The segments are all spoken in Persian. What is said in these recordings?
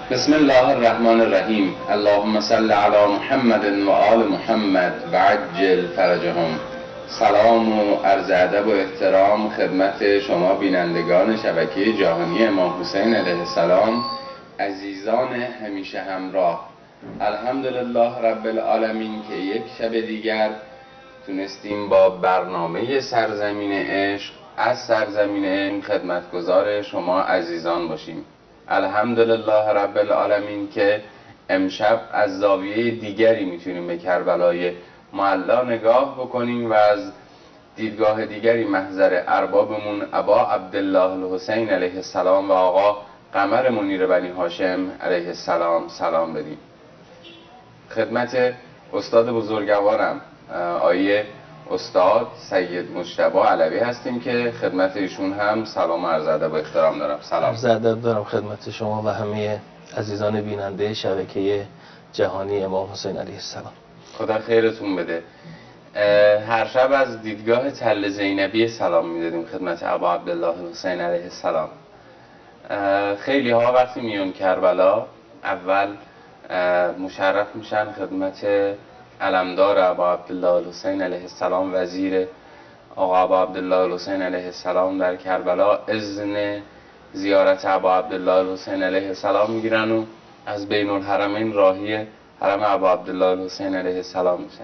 بسم الله الرحمن الرحیم. اللهم صل علی محمد و آل محمد و عجل فرجهم. سلام و عرض ادب و احترام خدمت شما بینندگان شبکه جهانی امام حسین علیه السلام، عزیزان همیشه همراه. الحمدلله رب العالمین که یک شب دیگر تونستیم با برنامه سرزمین عشق از سرزمین علم خدمتگزار شما عزیزان باشیم. الحمدلله رب العالمین که امشب از زاویه دیگری میتونیم به کربلای معلا نگاه بکنیم و از دیدگاه دیگری محضر اربابمون ابا عبدالله الحسین علیه السلام و آقا قمر منیر بنی هاشم علیه السلام سلام بدیم. خدمت استاد بزرگوارم آیه استاد سید مجتبی علوی هستیم که خدمت ایشون هم سلام و عرض ادب و احترام دارم. سلام. عرض ادب دارم خدمت شما و همه عزیزان بیننده شبکه جهانی امام حسین علیه السلام. خدا خیرتون بده. هر شب از دیدگاه تل زینبی سلام میدادیم خدمت ابا عبدالله الحسین علیه السلام. خیلی ها وقتی میون کربلا اول مشرف میشن خدمت علمدار ابا عبدالله الحسین علیه السلام، وزیر آقا ابا عبدالله الحسین علیه السلام در کربلا، اذن زیارت ابا عبدالله الحسین علیه السلام میگیرن و از بین الحرمین راهی حرم ابا عبدالله الحسین علیه السلام میشن.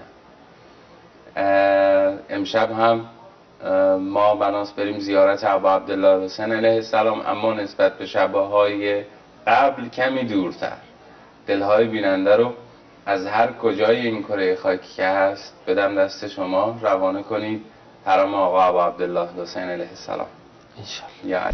امشب هم ما بناس بریم زیارت ابا عبدالله الحسین علیه السلام، اما نسبت به شبهای قبل کمی دورتر. دلهای بیننده رو از هر کجای این کره خاکی که هست بدم دست شما، روانه کنید حرم آقا ابا عبدالله الحسین علیه السلام انشاءالله.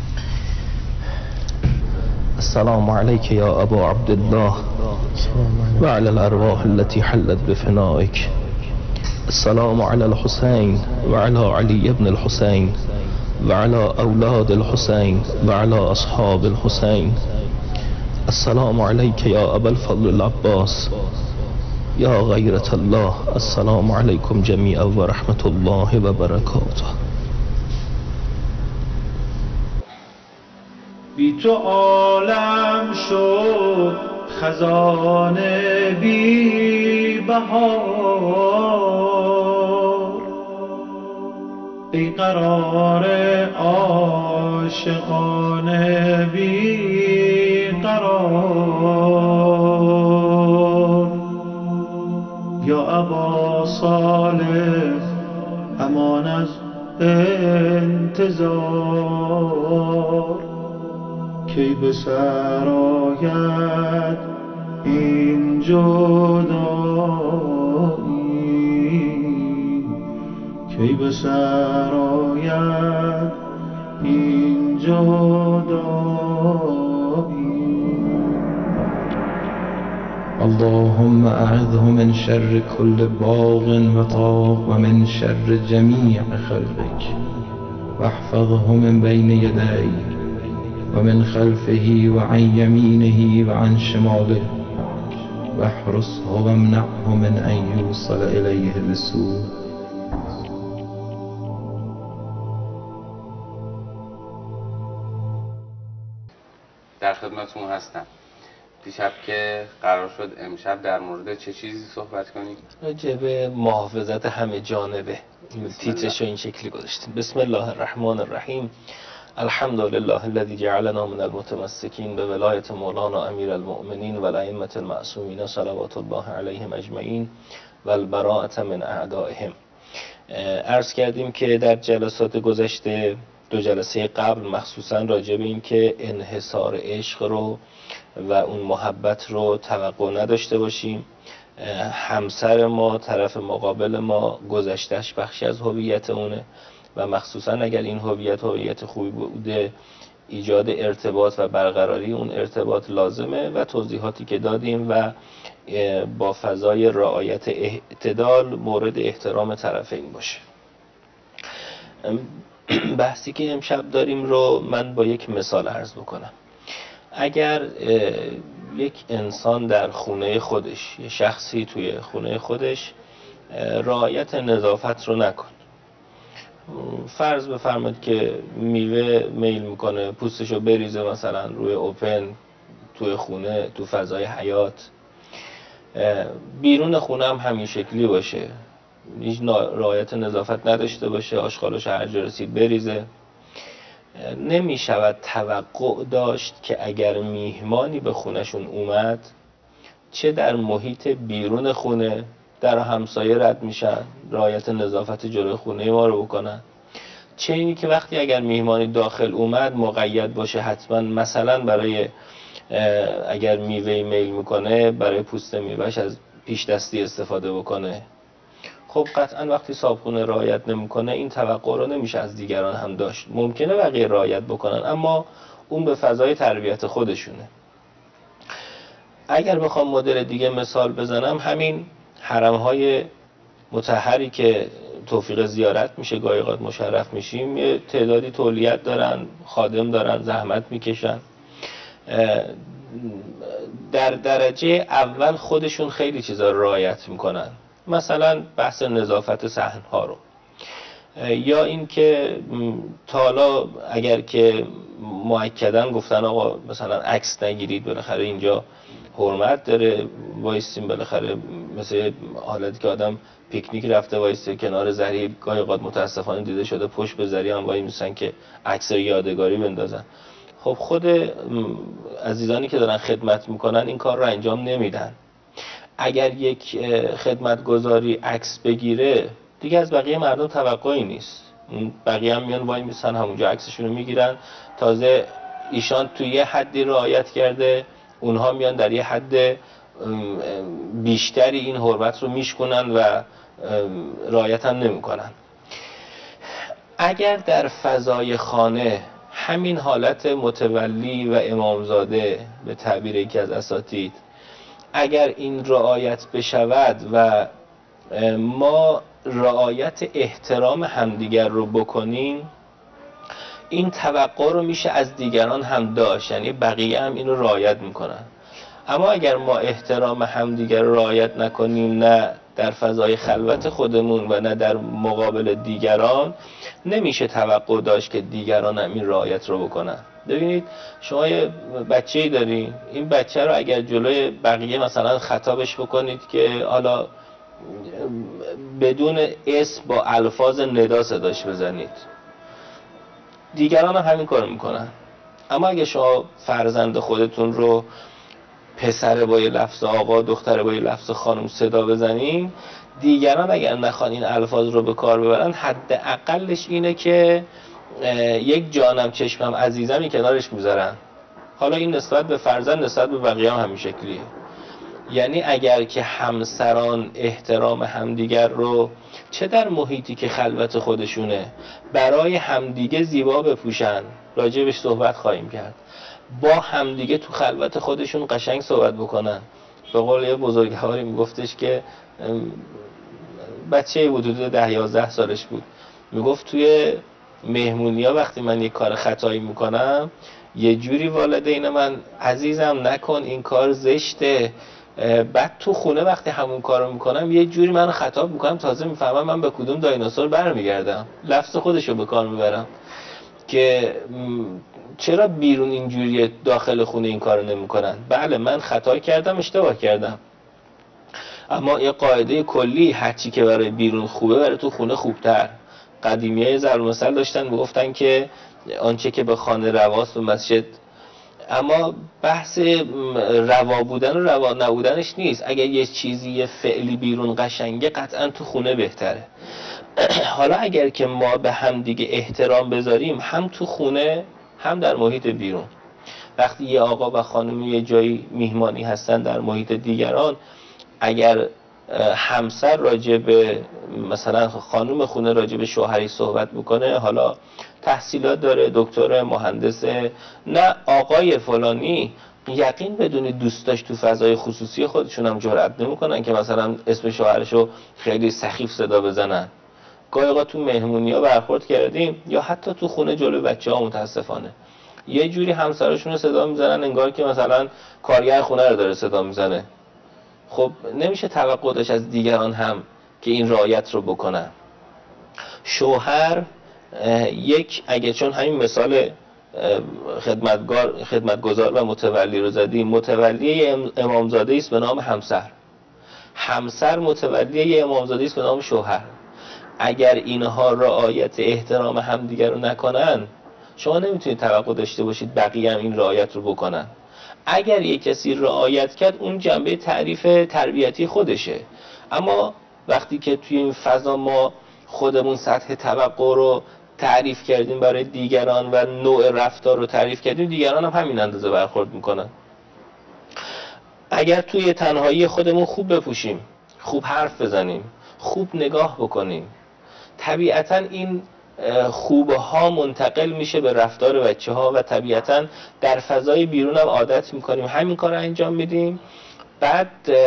السلام عليك يا أبا عبد الله وعلى الأرواح التي حلت بفنائك. السلام على الحسين وعلى علي بن الحسين وعلى أولاد الحسين وعلى أصحاب الحسين. السلام عليك يا أبا الفضل العباس يا غيرة الله. السلام عليكم جميعا ورحمة الله وبركاته. بی تو عالم شد خزانه بی بهار، ای قرار عاشقانه بی قرار. یا ابا صالح امان از انتظار، کی به سر آید این جدایی، کی به سر آید این جدایی. اللهم أعذه من شر كل باغ وطاغ ومن شر جميع خلقك، واحفظه من بين يديه ومن خلفه وعن يمينه وعن شماله، واحرسه وامنعه من أن يوصل إليه بسوء. در خدمتون هستم. دیشب که قرار شد امشب در مورد چه چیزی صحبت کنیم؟ راجع به محافظت همه جانبه. تیترش رو این شکلی گذاشتیم. بسم الله الرحمن الرحیم. الحمد لله الذي جعلنا من المتمسكين بولایت مولانا امیر المؤمنین و الائمة المعصومین صلوات الله علیهم اجمعین و البراءة من اعدائهم. عرض کردیم که در جلسات گذشته، دو جلسه قبل مخصوصا راجع به این که انحصار عشق رو و اون محبت رو توقع نداشته باشیم. همسر ما، طرف مقابل ما، گذشتهش بخشی از هویت اونه و مخصوصا اگر این هویت خوبی بوده، ایجاد ارتباط و برقراری اون ارتباط لازمه و توضیحاتی که دادیم و با فضای رعایت اعتدال مورد احترام طرفین باشه. بحثی که امشب داریم رو من با یک مثال عرض بکنم. اگر یک انسان در خونه خودش، یه شخصی توی خونه خودش رعایت نظافت رو نکن، فرض بفرمایید که میوه میل میکنه پوستشو بریزه مثلا روی اوپن، توی خونه، تو فضای حیات. بیرون خونه هم همین شکلی باشه، هیچ رعایت نظافت نداشته باشه، آشغالش هر جا رسید بریزه. نمی شود توقع داشت که اگر میهمانی به خونشون اومد، چه در محیط بیرون خونه در همسایه رد میشن، رعایت نظافت جلوی خونه ما رو بکنن، چه اینی که وقتی اگر میهمانی داخل اومد مقید باشه حتما مثلا برای اگر میوه میل میکنه برای پوست میوهش از پیش دستی استفاده بکنه. خب قطعا وقتی صاحبخونه رعایت نمیکنه این توقع رو نمیشه از دیگران هم داشت. ممکنه بقیه رعایت بکنن اما اون به فضای تربیت خودشونه. اگر بخوام مدل دیگه مثال بزنم، همین حرم‌های مطهری که توفیق زیارت میشه، گاهی اوقات مشرف میشیم، یه تعدادی تولیت دارن، خادم دارن، زحمت میکشن. در درجه اول خودشون خیلی چیزا رو رعایت میکنن، مثلا بحث نظافت صحن‌ها رو، یا این که تا حالا اگر که مؤکداً گفتن آقا مثلا عکس نگیرید، بالاخره اینجا حرمت داره، وایسیم بالاخره مثل حالتی که آدم پیکنیک رفته وایسته کنار ضریح، گاهی اوقات متاسفانه دیده شده پشت به ضریح هم وای میسن که عکس یادگاری بندازن. خب خود عزیزانی که دارن خدمت میکنن این کار رو انجام نمیدن. اگر یک خدمتگزاری عکس بگیره دیگه از بقیه مردم توقعی نیست، بقیه هم میان وای میسن همونجا عکسشون رو میگیرن. تازه ایشان توی یه حدی رعایت کرده، اونها میان در یه حد بیشتری این حرمت رو میشکنن و رعایت هم نمیکنن. اگر در فضای خانه همین حالت متولی و امامزاده به تعبیر یکی از اساتید، اگر این رعایت بشود و ما رعایت احترام همدیگر رو بکنیم، این توقع رو میشه از دیگران هم داشت، یعنی بقیه هم این رو رعایت میکنن. اما اگر ما احترام همدیگر رو رعایت نکنیم، نه در فضای خلوت خودمون و نه در مقابل دیگران، نمیشه توقع داشت که دیگران هم این رعایت رو بکنن. ببینید شما یه بچه‌ای دارین، این بچه رو اگر جلوی بقیه مثلا خطابش بکنید که حالا بدون اسم با الفاظ ندا صداش بزنید، دیگران هم همین کار میکنن. اما اگه شما فرزند خودتون رو پسر با یه لفظ آقا، دختر با یه لفظ خانم صدا بزنین، دیگران اگر نخوان این الفاظ رو به کار ببرن، حداقلش اینه که یک جانم چشمم عزیزمی کنارش میذارن. حالا این نسبت به فرزند، نسبت به بقیه هم همین شکلیه. یعنی اگر که همسران احترام همدیگر رو چه در محیطی که خلوت خودشونه برای همدیگه زیبا بپوشن، راجبش صحبت خواهیم کرد، با همدیگه تو خلوت خودشون قشنگ صحبت بکنن. به قول یه بزرگواری میگفتش که بچه حدود 10-11 سالش بود، میگفت توی مهمونی‌ها وقتی من یک کار خطایی میکنم یه جوری والدین من عزیزم نکن این کار زشته، بعد تو خونه وقتی همون کارو میکنم یه جوری منو خطاب میکنم تازه میفهمم من به کدوم دایناسور برمیگردم، لفظ خودشو به کار میبرم که چرا بیرون اینجوریه داخل خونه این کارو نمیکنن. بله من خطا کردم، اشتباه کردم، اما یه قاعده کلی هرچی که برای بیرون خوبه برای تو خونه خوبتر. قدیمیای ضرب المثل داشتن میگفتن که آنچه که به خانه رواست به مسجد. اما بحث روا بودن و روا نبودنش نیست. اگر یه چیزی یه فعلی بیرون قشنگه قطعا تو خونه بهتره. حالا اگر که ما به هم دیگه احترام بذاریم هم تو خونه هم در محیط بیرون، وقتی یه آقا و خانمی یه جایی میهمانی هستن در محیط دیگران، اگر همسر راجع به مثلا خانم خونه راجع به شوهری صحبت میکنه، حالا تحصیلات داره، دکتر، مهندسه، نه آقای فلانی، یقین بدونید دوستاش تو فضای خصوصی خودشون هم جرئت نمیکنن که مثلا اسم شوهرشو خیلی سخیف صدا بزنن. گاهی اوقات تو مهمونی‌ها برخورد کردیم یا حتی تو خونه جلوی بچه‌ها متاسفانه یه جوری همسرشون رو صدا میزنن انگار که مثلا کارگر خونه رو داره صدا میزنه. خب نمیشه توقع داشت از دیگران هم که این رعایت رو بکنن. شوهر یک، اگه چون همین مثال خدمتگزار و متولی رو زدیم. متولی امامزاده است به نام همسر، همسر متولی امامزاده است به نام شوهر. اگر اینها رعایت احترام همدیگر رو نکنن، شما نمیتونید توقع داشته باشید بقیه هم این رعایت رو بکنن. اگر یک کسی رعایت کرد، اون جنبه تعریف تربیتی خودشه. اما وقتی که توی این فضا ما خودمون سطح توقع رو تعریف کردیم برای دیگران و نوع رفتار رو تعریف کردیم، دیگران هم همین اندازه برخورد میکنن. اگر توی تنهایی خودمون خوب بپوشیم، خوب حرف بزنیم، خوب نگاه بکنیم، طبیعتاً این خوبه ها منتقل میشه به رفتار بچه ها و طبیعتاً در فضای بیرون هم عادت میکنیم همین کار رو انجام میدیم. بعد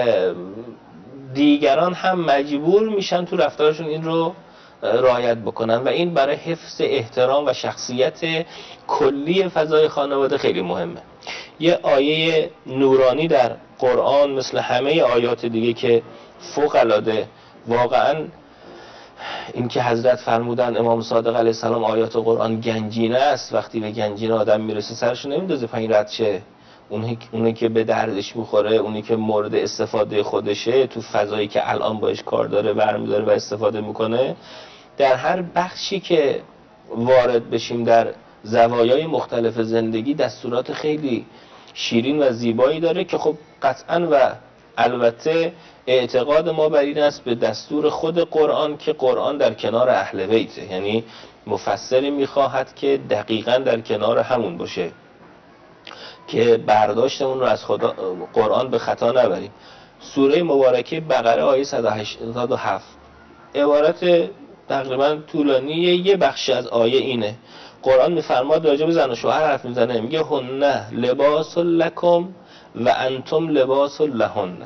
دیگران هم مجبور میشن تو رفتارشون این رو رعایت بکنن و این برای حفظ احترام و شخصیت کلی فضای خانواده خیلی مهمه. یه آیه نورانی در قرآن مثل همه آیات دیگه که فوق العاده، واقعاً این که حضرت فرمودن امام صادق علیه السلام آیات قرآن گنجینه است، وقتی به گنجینه آدم میرسه سرش نمیندازه پایین رد شه. اونی که به دردش میخوره، اونی که مورد استفاده خودشه، تو فضایی که الان باش کار داره برمیداره و استفاده میکنه. در هر بخشی که وارد بشیم در زوایای مختلف زندگی، دستورات خیلی شیرین و زیبایی داره که خب قطعاً و البته اعتقاد ما بر این است به دستور خود قرآن که قرآن در کنار اهل بیته، یعنی مفسری میخواهد که دقیقاً در کنار همون باشه که برداشتمون رو از خدا قرآن به خطا نبریم. سوره مبارکه بقره آیه 187 عبارت تقریبا طولانیه، یه بخش از آیه اینه. قرآن میفرماد راجع به زن و شوهر حرف میزنه، میگه هن لباس لکم و انتم لباس لهن.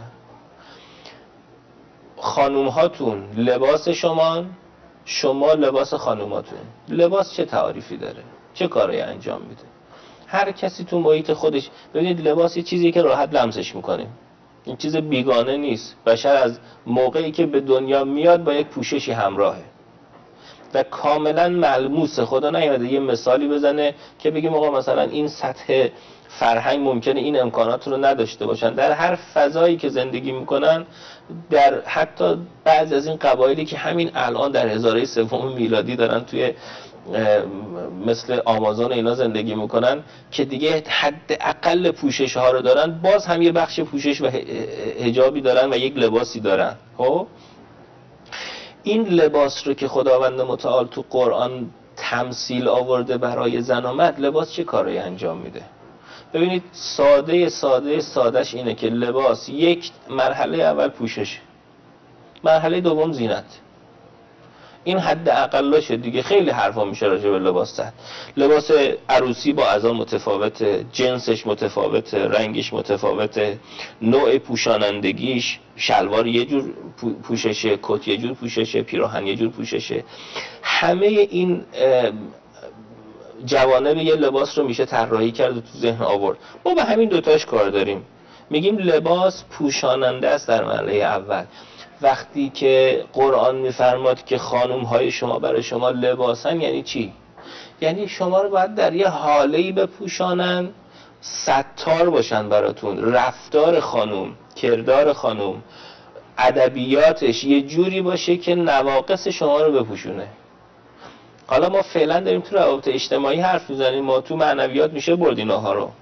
خانوم هاتون لباس شما، شما لباس خانوماتون. لباس چه تعریفی داره؟ چه کاری انجام میده؟ هر کسی تو محیط خودش. ببینید لباس یه چیزی که راحت لمسش میکنیم، این چیز بیگانه نیست. بشر از موقعی که به دنیا میاد با یک پوششی همراهه و کاملا ملموسه. خدا نیامده یه مثالی بزنه که بگیم آقا مثلا این سطح فرهنگ ممکنه این امکانات رو نداشته باشن. در هر فضایی که زندگی میکنن، در حتی بعضی از این قبایلی که همین الان در هزاره سوم میلادی دارن توی مثل آمازون اینا زندگی میکنن که دیگه حد اقل پوشش ها رو دارن، باز هم یه بخش پوشش و حجابی دارن و یک لباسی دارن. خب این لباس رو که خداوند متعال تو قرآن تمثیل آورده برای زن و مرد، لباس چه کاری انجام میده؟ ببینید سادهش اینه که لباس یک مرحله اول پوشش، مرحله دوم زینت. این حد اقلشه دیگه. خیلی حرفا میشه راجع به لباس زد. لباس عروسی با اعضا متفاوته، جنسش متفاوته، رنگش متفاوته، نوع پوشانندگیش، شلوار یه جور پوششه، کت یه جور پوششه، پیراهن یه جور پوششه. همه این جوانب یه لباس رو میشه طراحی کرد و تو ذهن آورد. ما به همین دوتاش کار داریم. میگیم لباس پوشاننده است در مرحله اول. وقتی که قرآن میفرماد که خانم های شما برای شما لباسن، یعنی چی؟ یعنی شما رو باید در یه حاله‌ای بپوشانن ستار باشن براتون. رفتار خانم، کردار خانم، ادبیاتش یه جوری باشه که نواقص شما رو بپوشونه. حالا ما فعلا داریم تو روابط اجتماعی حرف میزنیم، ما تو معنویات میشه برد اینها رو.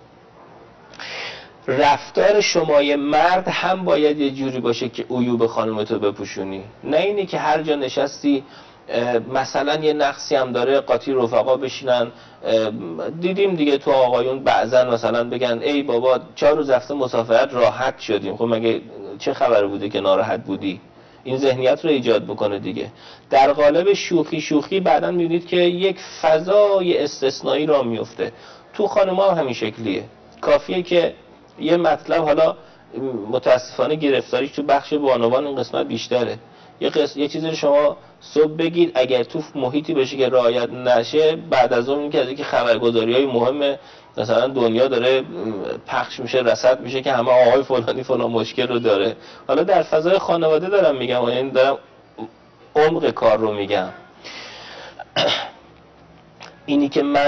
رفتار شمای مرد هم باید یه جوری باشه که عیوب خانومتو بپوشونی. نه اینی که هر جا نشستی مثلا یه نقصی هم داره قاطی رفقا بشینن. دیدیم دیگه تو آقایون بعضن مثلا بگن ای بابا 4 روز رفته مسافرت راحت شدیم. خب مگه چه خبر بوده که ناراحت بودی؟ این ذهنیت رو ایجاد بکنه دیگه. در قالب شوخی بعداً می‌بینید که یک فضای استثنایی را میفته. تو خانم‌ها هم همین شکلیه. کافیه که یه مطلب، حالا متاسفانه گرفتاریش تو بخش بانوان این قسمت بیشتره، یه چیزی رو شما صبح بگید، اگر تو محیطی بشه که رعایت نشه، بعد از اون که خبرگزاری‌های مهم مثلا دنیا داره پخش میشه، رصد میشه که همه آقای فلانی فلان مشکل رو داره. حالا در فضای خانواده دارم میگم، یعنی دارم عمق کار رو میگم. اینی که من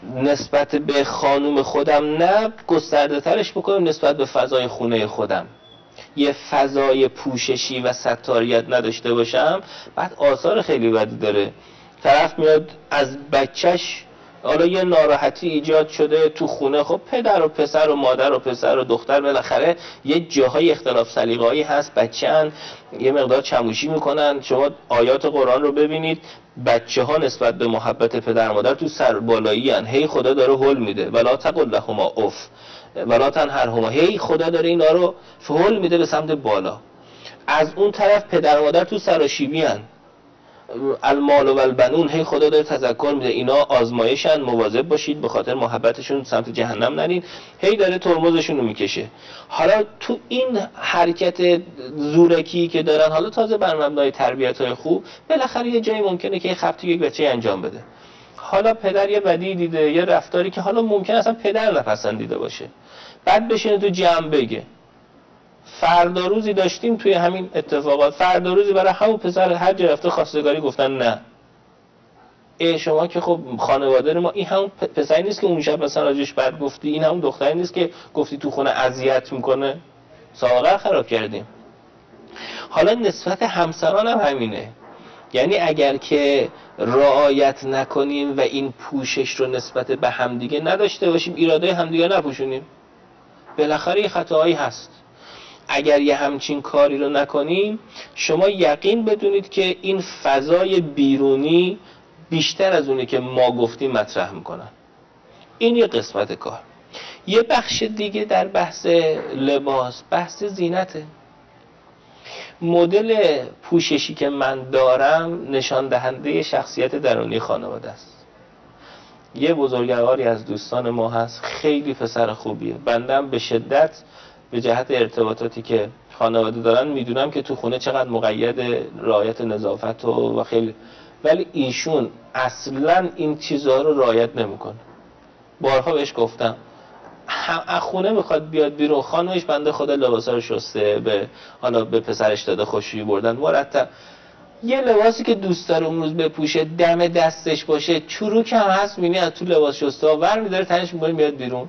نسبت به خانوم خودم نه، گسترده ترش بکنم نسبت به فضای خونه خودم. یه فضای پوششی و ستاریت نداشته باشم، بعد آثار خیلی بدی داره. طرف میاد از بچهش حالا یه ناراحتی ایجاد شده تو خونه، خب پدر و پسر و مادر و پسر و دختر بالاخره یه جاهای اختلاف سلیقه‌ای هست، بچه‌ن یه مقدار چموشی میکنن. شما آیات قرآن رو ببینید، بچه ها نسبت به محبت پدر و مادر تو سر بالایی هن. هی خدا داره هول میده، ولا تقل لهما اف ولا تنهرهما، هی خدا داره اینا رو هول میده به سمت بالا. از اون طرف پدر و مادر تو سراشیبی هن، المال و البنون، هی خدا داره تذکر میده اینا آزمایشن، مواظب باشید به خاطر محبتشون سمت جهنم نرین، هی داره ترمزشون رو میکشه. حالا تو این حرکت زورکی که دارن، حالا تازه بر مبنای تربیت‌های خوب، بالاخره یه جایی ممکنه که خبطی یک بچه انجام بده. حالا پدر یه بدی دیده، یه رفتاری که حالا ممکن اصلا پدر نپسندیده باشه، بعد بشینه تو جمع بگه. فردا روزی داشتیم توی همین اتفاقات، فردا روزی برای همون پسر هر جا رفته خواستگاری گفتن نه. شما که خب خانواده ما، این همون پسری نیست که اون شب مثلا راجعش بد گفتی، این همون دختری نیست که گفتی تو خونه اذیت میکنه، سابقه خراب کردیم. حالا نسبت همسران هم همینه، یعنی اگر که رعایت نکنیم و این پوشش رو نسبت به همدیگه نداشته باشیم، ایراده همدیگه نپوشونیم، بالاخره یه خطاهایی هست. اگر یه همچین کاری رو نکنیم، شما یقین بدونید که این فضای بیرونی بیشتر از اونی که ما گفتیم مطرح میکنن. این یه قسمت کار. یه بخش دیگه در بحث لباس، بحث زینته. مدل پوششی که من دارم نشان دهنده شخصیت درونی خانواده است. یه بزرگواری از دوستان ما هست، خیلی پسر خوبیه، بندم به شدت به جهت ارتباطاتی که خانواده دارن میدونم که تو خونه چقدر مقید رعایت نظافت و خیلی، ولی ایشون اصلا این چیزها رو رعایت نمیکنه. بارها بهش گفتم، خونه میخواد بیاد بیرون، خانمش بنده خدا لباسا رو شسته، حالا به پسرش داده خوشی بردن مرتب، یه لباسی که دوست داره اون روز بپوشه دم دستش باشه، چروک هم هست میبینی از تو لباس شسته ها ور میداره تنش میکنه میاد بیرون.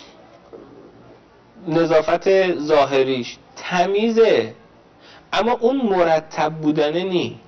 نظافت ظاهریش تمیزه، اما اون مرتب بودنه نی.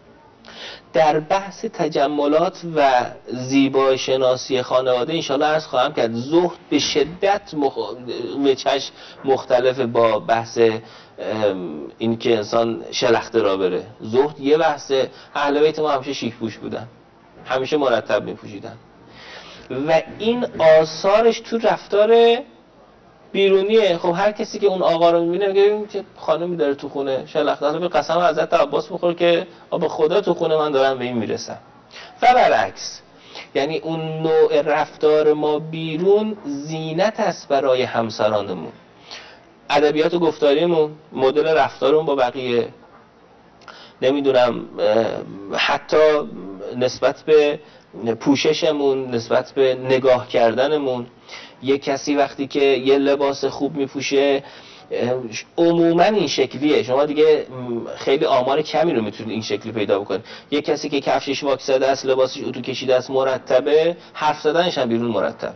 در بحث تجملات و زیبا شناسی خانواده انشاءالله عرض خواهم کرد، زهد به شدت وجهش مختلف با بحث این که انسان شلخته را بره. زهد یه بحث، اهل بیت ما همیشه شیک پوش بودن، همیشه مرتب می پوشیدن و این آثارش تو رفتار بیرونیه. خب هر کسی که اون آقا رو میبینه میگه ببین چه خانمی داره تو خونه شلخته، حالا به قسم حضرت عباس بخور که به خدا تو خونه من دارم به این میرسم. و برعکس، یعنی اون نوع رفتار ما بیرون زینت است برای همسرانمون. ادبیات و گفتاریمون، مدل رفتارمون با بقیه، نمیدونم حتی نسبت به پوششمون، نسبت به نگاه کردنمون. یه کسی وقتی که یه لباس خوب میپوشه عموما این شکلیه، شما دیگه خیلی آمار کمی رو میتونید این شکلی پیدا بکنید. یه کسی که کفشش واکس زده است، لباسش اتو کشیده است، مرتبه، حرف زدنش هم بیرون مرتب،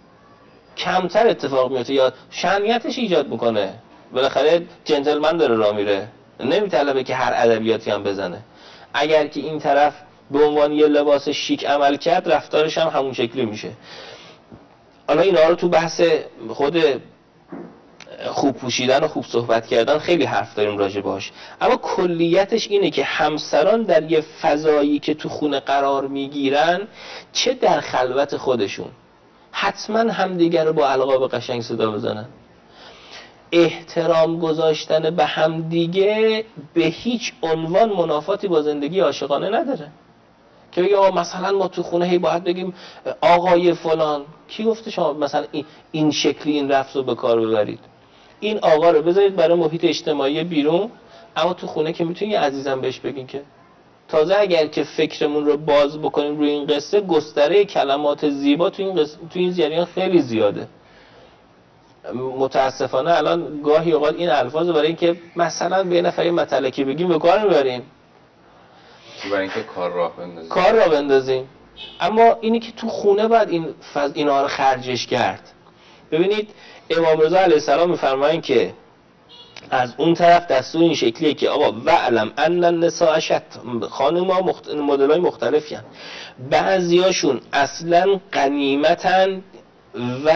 کمتر اتفاق میفته یا شأنیتش ایجاد میکنه. بالاخره جنتلمن داره راه میره، نمیطلبه که هر ادبیاتی هم بزنه. اگر که این طرف به عنوان یه لباس شیک عمل کرد، رفتارش هم همون شکلی میشه. حالا اینا رو تو بحث خود خوب پوشیدن و خوب صحبت کردن خیلی حرف داریم راجع بهش، اما کلیتش اینه که همسران در یه فضایی که تو خونه قرار میگیرن، چه در خلوت خودشون، حتما همدیگر رو با القاب قشنگ صدا بزنن. احترام گذاشتن به همدیگه به هیچ عنوان منافاتی با زندگی عاشقانه نداره. که بگیم مثلا ما تو خونه هی باید بگیم آقای فلان، کی گفته شما مثلا این شکلی این رفت رو به کار ببرید؟ این آقا رو بذارید برای محیط اجتماعی بیرون، اما تو خونه که میتونی عزیزم بهش بگین. که تازه اگر که فکرمون رو باز بکنیم روی این قصه، گستره کلمات زیبا تو این جریان خیلی زیاده. متاسفانه الان گاهی اوقات این الفاظ برای اینکه مثلا به نفری متلکی بگیم به کار میبریم، برای اینکه کار راه بندازیم. اما اینی که تو خونه باید اینا رو خرجش کرد. ببینید امام رضا علیه السلام میفرمایند که از اون طرف دستور این شکلیه که آقا وعلم ان النساء شت، خانم‌ها مدل‌های مختلفی هستند، بعضیاشون اصلا غنیمتن و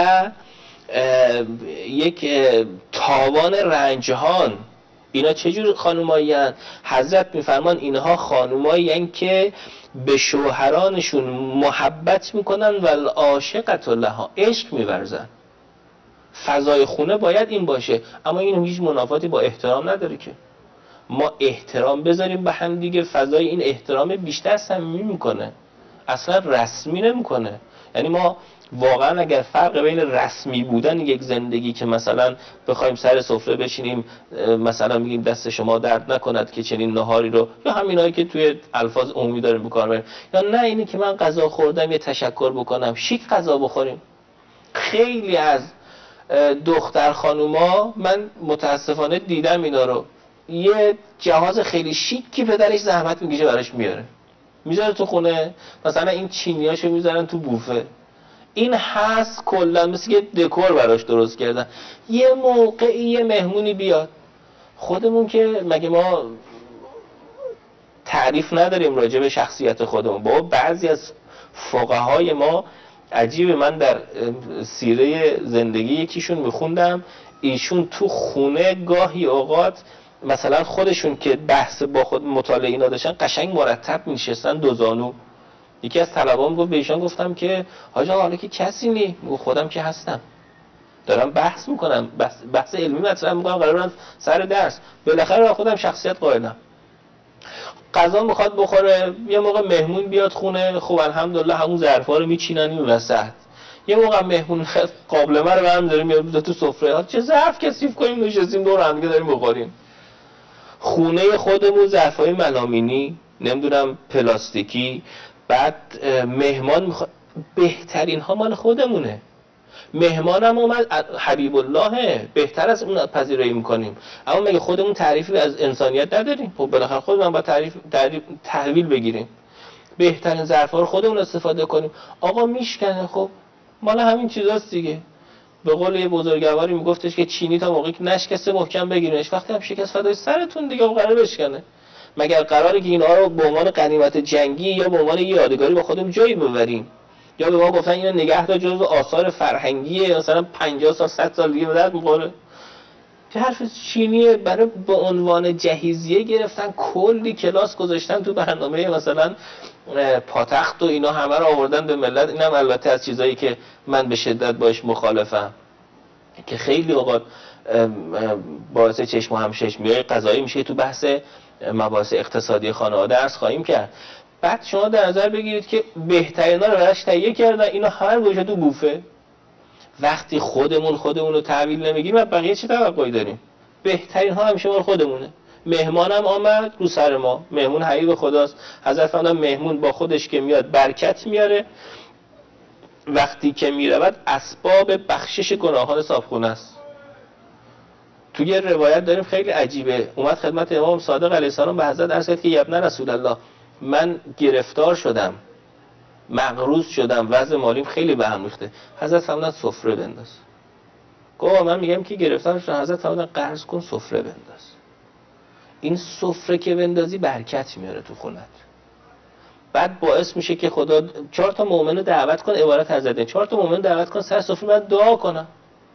یک تاوان رنجهان. اینا چجور خانمایی هستند؟ حضرت میفرمان اینها خانمایی هستند که به شوهرانشون محبت میکنن و العاشقة لها، عشق میورزن. فضای خونه باید این باشه، اما این هیچ منافاتی با احترام نداره که ما احترام بذاریم به هم دیگه. فضای این احترام بیشتر صمیمی میکنه، اصلا رسمی نمیکنه. یعنی ما واقعا اگر فرق بین رسمی بودن یک زندگی که مثلا بخوایم سر سفره بشینیم مثلا میگیم دست شما درد نکند که چنین نهاری رو، یا همینایی که توی الفاظ عمومی داریم بکار میبریم، یا نه اینی که من غذا خوردم یه تشکر بکنم، شیک غذا بخوریم. خیلی از دختر خانوما من متاسفانه دیدم اینا رو، یه جهاز خیلی شیکی پدرش زحمت میکشه براش میاره، میذاره تو خونه، مثلا این چینیاشو میذارن تو بوفه. این هست کلا مثل که دکور براش درست کردن. یه موقعی یه مهمونی بیاد، خودمون که مگه ما تعریف نداریم راجع به شخصیت خودمون؟ با بعضی از فقهای ما عجیبه، من در سیره زندگی یکیشون میخوندم، ایشون تو خونه گاهی اوقات مثلا خودشون که بحث با خود مطالعه اینا داشتن قشنگ مرتب میشستن دو زانو. یکی از طلبام گفت، به ایشان گفتم که حاج آقا حالا که کسی نی، خودم که هستم دارم بحث میکنم، بحث علمی مطرح میکنم، قرارم سر درس، بالاخره خودم شخصیت قائلم. غذا میخواد بخوره، یه موقع مهمون بیاد خونه، خب الحمدلله همون ظرفا رو میچینن این وسط. یه موقع مهمون قابلمه رو برام داره میاد تو سفره، چه ظرف کثیف کنیم نشستیم دور هم دیگه داریم بخوریم. خونه خودمون ظرفای ملامینی، نمیدونم پلاستیکی، بعد مهمان میخواد، بهترین ها مال خودمونه. مهمانم اومد حبیب اللهه، بهتر از اون پذیرایی میکنیم، اما مگه خودمون تعریفی از انسانیت نداریم؟ خب بالاخره خودمون باید تحویل بگیریم، بهترین ظرفا رو خودمون استفاده کنیم. آقا میشکنه، خب مال همین چیزاست دیگه. به قول یه بزرگواری میگفتش که چینی تا موقعی که نشکسته محکم بگیرینش، وقتی هم شکست فدای سرتون دیگه قرار بشکنه. مگر قراره که اینا رو به عنوان غنیمت جنگی یا به عنوان یادگاری با خودمون جایی ببریم؟ یا به ما گفتن اینو نگه دار جزو آثار فرهنگیه، مثلا 50 سال 100 سال دیگه به درد می‌خوره. که حرف چینیه، برای به عنوان جهیزیه گرفتن، کلی کلاس گذاشتن تو برنامه مثلا پاتخت و اینا همه رو آوردن به ملت. اینم البته از چیزایی که من به شدت باش مخالفم، که خیلی اوقات باعث چشم و همچشمی‌های قضایی میشه. تو بحث مباحث اقتصادی خانواده عرض خواهیم کرد. بعد شما در نظر بگیرید که بهترینا رو براش تهیه کردن، اینا هر گوشه تو بوفه. وقتی خودمون رو تحویل نمیگیریم، از بقیه چه توقعی داریم؟ بهترین ها همیشه مال خودمونه. مهمانم آمد رو سر ما، مهمون حبیب خداست. حضرت فرمودن مهمون با خودش که میاد برکت میاره، وقتی که میرود اسباب بخشش گناهان صابخونه است. توی یه روایت داریم خیلی عجیبه، اومد خدمت امام صادق علیه السلام به حضرت عرض کرد که ابن رسول الله، من گرفتار شدم، مغروض شدم، وضع مالیم خیلی به هم ریخته. حضرت فرمودن سفره بنداز. گفت من میگم که گرفتار شدم. حضرت فرمودن قرض کن سفره بنداز. این سفره که بندازی برکت میاره تو خونت. بعد باعث میشه که خدا 4 تا مؤمن دعوت کن، عبارت حضرت 4 تا مؤمن دعوت کن سر سفره بعد دعا کنن.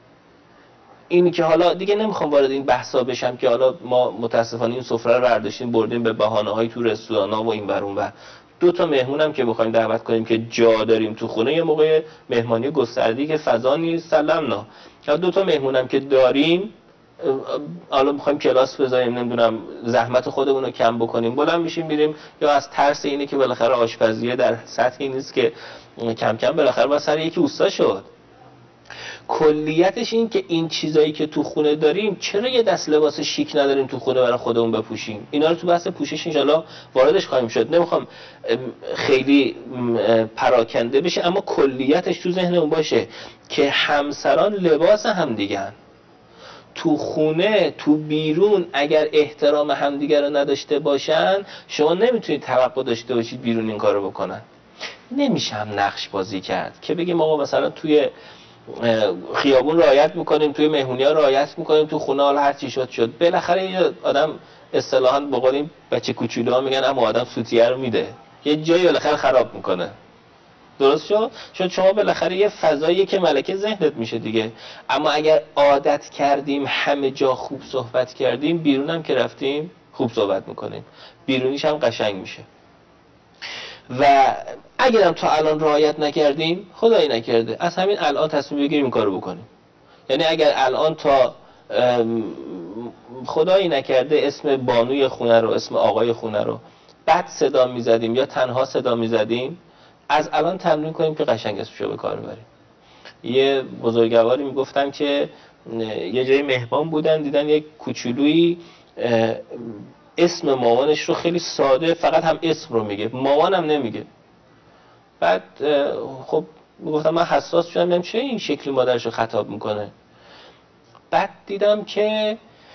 اینی که حالا دیگه نمیخوام وارد این بحثا بشم که حالا ما متاسفانه این سفره رو برداشتیم بردیم به بهانه‌های تو رستورانا و این ور اون ور. 2 تا مهمونم که بخوایم دعوت کنیم که جا داریم تو خونه، یه موقع مهمانی گسترده‌ای که فضا نیست سلامنا، یا 2 تا مهمونم که داریم حالا میخوایم کلاس بذاریم، نمیدونم زحمت خودمون رو کم بکنیم، بلند میشیم میریم، یا از ترس اینه که بالاخره آشپزیه در سطحی نیست که کم کم بالاخره با سر یکی اوستا شد. کلیتش این که این چیزایی که تو خونه داریم، چرا یه دست لباس شیک نداریم تو خونه برای خودمون بپوشیم؟ اینا رو تو بحث پوشش انشالله واردش خواهیم شد، نمیخوام خیلی پراکنده بشه، اما کلیتش تو ذهنمون باشه که همسران لباس همدیگن. تو خونه تو بیرون اگر احترام همدیگر رو نداشته باشن، شما نمیتونید توقع داشته باشید بیرون این کارو بکنن. نمیشه هم نقش بازی کرد که بگیم آقا مثلا توی خیابون رعایت میکنیم، توی مهمونی‌ها رعایت میکنیم، تو خونه حالا هر چی شد. بالاخره یه آدم اصطلاحاً به قول این بچه کوچولوها میگن اما آدم سوتیه رو میده، یه جایی بالاخره خراب میکنه. درست شد شما بالاخره یه فضاییه که ملکه ذهنت میشه دیگه. اما اگر عادت کردیم همه جا خوب صحبت کردیم، بیرون هم که رفتیم خوب صحبت میکنیم، بیرونیش هم قشنگ میشه. و اگرم تا الان رعایت نکردیم، خدایی نکرده از همین الان تصمیم بگیریم این کارو بکنیم. یعنی اگر الان تا خدایی نکرده اسم بانوی خونه رو، اسم آقای خونه رو بد صدا میزدیم یا تنها صدا میزدیم، از الان تمرین کنیم که قشنگ اسمشو به کار ببریم. یه بزرگواری میگفتن که یه جای مهمان بودن، دیدن یک کوچولویی اسم مامانش رو خیلی ساده فقط هم اسم رو میگه، مامانم نمیگه. بعد خب میگفتم من حساس شدم، میگم چه این شکلی مادرش رو خطاب میکنه. بعد دیدم که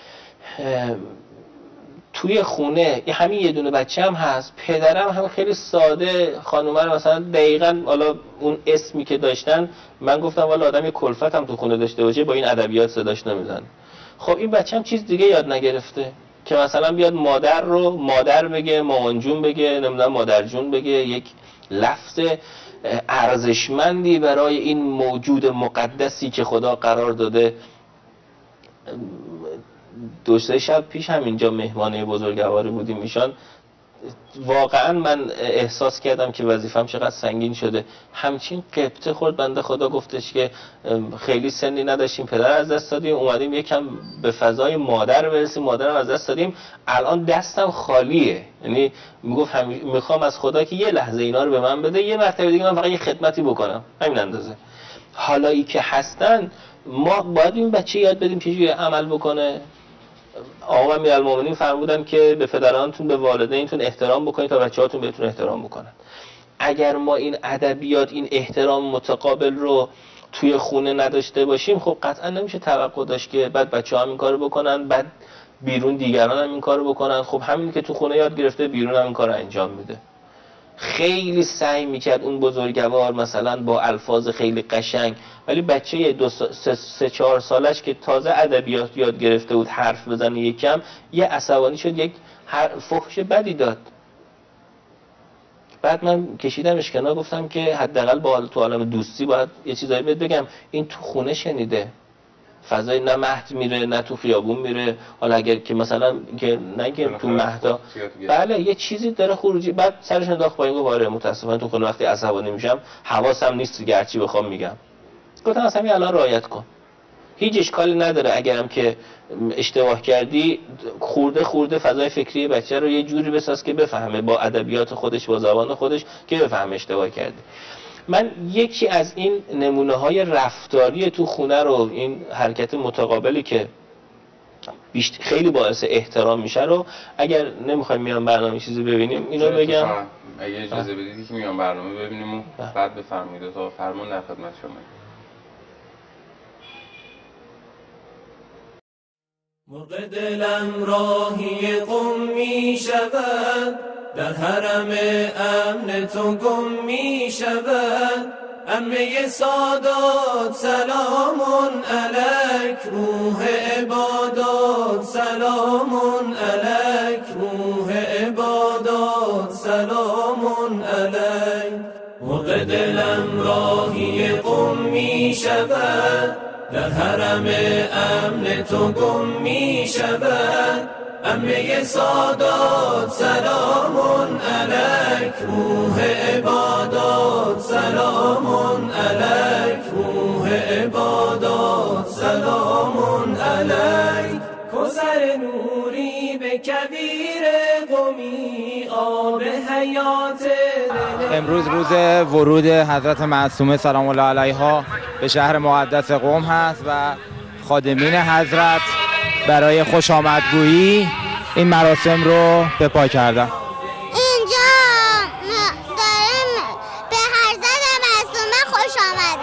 توی خونه همین یه دونه بچه هم هست، پدرم هم خیلی ساده خانومه رو مثلا دقیقاً حالا اون اسمی که داشتن، من گفتم والا آدم یه کلفت هم تو خونه داشته باشه با این ادبیات صداش نمیزنه. خب این بچه هم چیز دیگه یاد نگرفته که مثلا بیاد مادر رو مادر بگه، مامان جون بگه، نمیدونم مادر جون بگه، یک لفظ ارزشمندی برای این موجود مقدسی که خدا قرار داده. دو سه شب پیش هم اینجا مهمانه بزرگواری بودیم، ایشان واقعا من احساس کردم که وظیفه‌ام چقدر سنگین شده. همچین قبطه خورد بنده خدا، گفتش که خیلی سنی نداشتیم، پدر از دست دادیم، اومدیم یکم به فضای مادر برسیم، مادرم از دست دادیم، الان دستم خالیه. یعنی میگفت میخوام از خدا که یه لحظه اینا رو به من بده، یه مرتبه دیگه من فقط یه خدمتی بکنم، همین اندازه. حالایی که هستن ما باید این بچه یاد بدیم چجوری عمل بکنه. آقا امیرالمومنین فرمودن که به پدرانتون، به والدینتون احترام بکنید تا بچه‌هاتون بهتون احترام بکنن. اگر ما این ادبیات، این احترام متقابل رو توی خونه نداشته باشیم، خب قطعا نمیشه توقع داشت که بعد بچه‌ها هم این کارو بکنن، بعد بیرون دیگران هم این کارو بکنن. خب همین که تو خونه یاد گرفته بیرون هم این کارو انجام میده. خیلی سعی میکرد اون بزرگوار مثلا با الفاظ خیلی قشنگ، ولی بچه 3-4 سالش که تازه ادبیات یاد گرفته بود حرف بزنه یکم، یه عصبانی شد، یک فحش بدی داد. بعد من کشیدمش کنار، گفتم که حداقل با تو عالم دوستی باید یه چیزایی بهت بگم، این تو خونه شنیده، فضای نه مهد میره نه تو خیابون میره. حالا اگر که مثلا که نگیم تو مهدا، بله یه چیزی داره خروجی. بعد سرش انداخت پایین، گفت آره متاسفانه تو خونه وقتی عصبانی میشم حواسم نیست دیگه هرچی بخوام میگم. گفتم اصلا همین الان رعایت کن، هیچ اشکالی نداره اگرم که اشتباه کردی، خورده فضای فکری بچه رو یه جوری بساز که بفهمه با ادبیات خودش، با زبان خودش، که بفهمه اشتباه کرده. من یکی از این نمونه‌های رفتاری تو خونه رو، این حرکت متقابلی که خیلی باعث احترام میشه رو، اگر نمیخوایم میان برنامه چیزی ببینیم اینو بگم. اگه اجازه بدید که میان برنامه ببینیم و بعد بفرمایید تا فرمان در خدمت شما. مرغ دلم راهی قم می شود، در حرم امن تو گم می شود. عمه سادات سلام علیک، روح عبادات سلام علیک، روح عبادات سلام علیک. مرغ دلم راهی قم می شود، در حرم امن تو گم می شود. عمه سادات سلام علیک، روح عبادات سلام علیک، روح عبادات سلام علیک. کوثر نوری به کویر قمی، آب حیات. امروز روز ورود حضرت معصومه سلام الله علیها به شهر مقدس قم هست و خادمین حضرت برای خوش آمدگویی این مراسم رو به پا کردن. اینجا داریم به حضرت معصومه خوش آمد.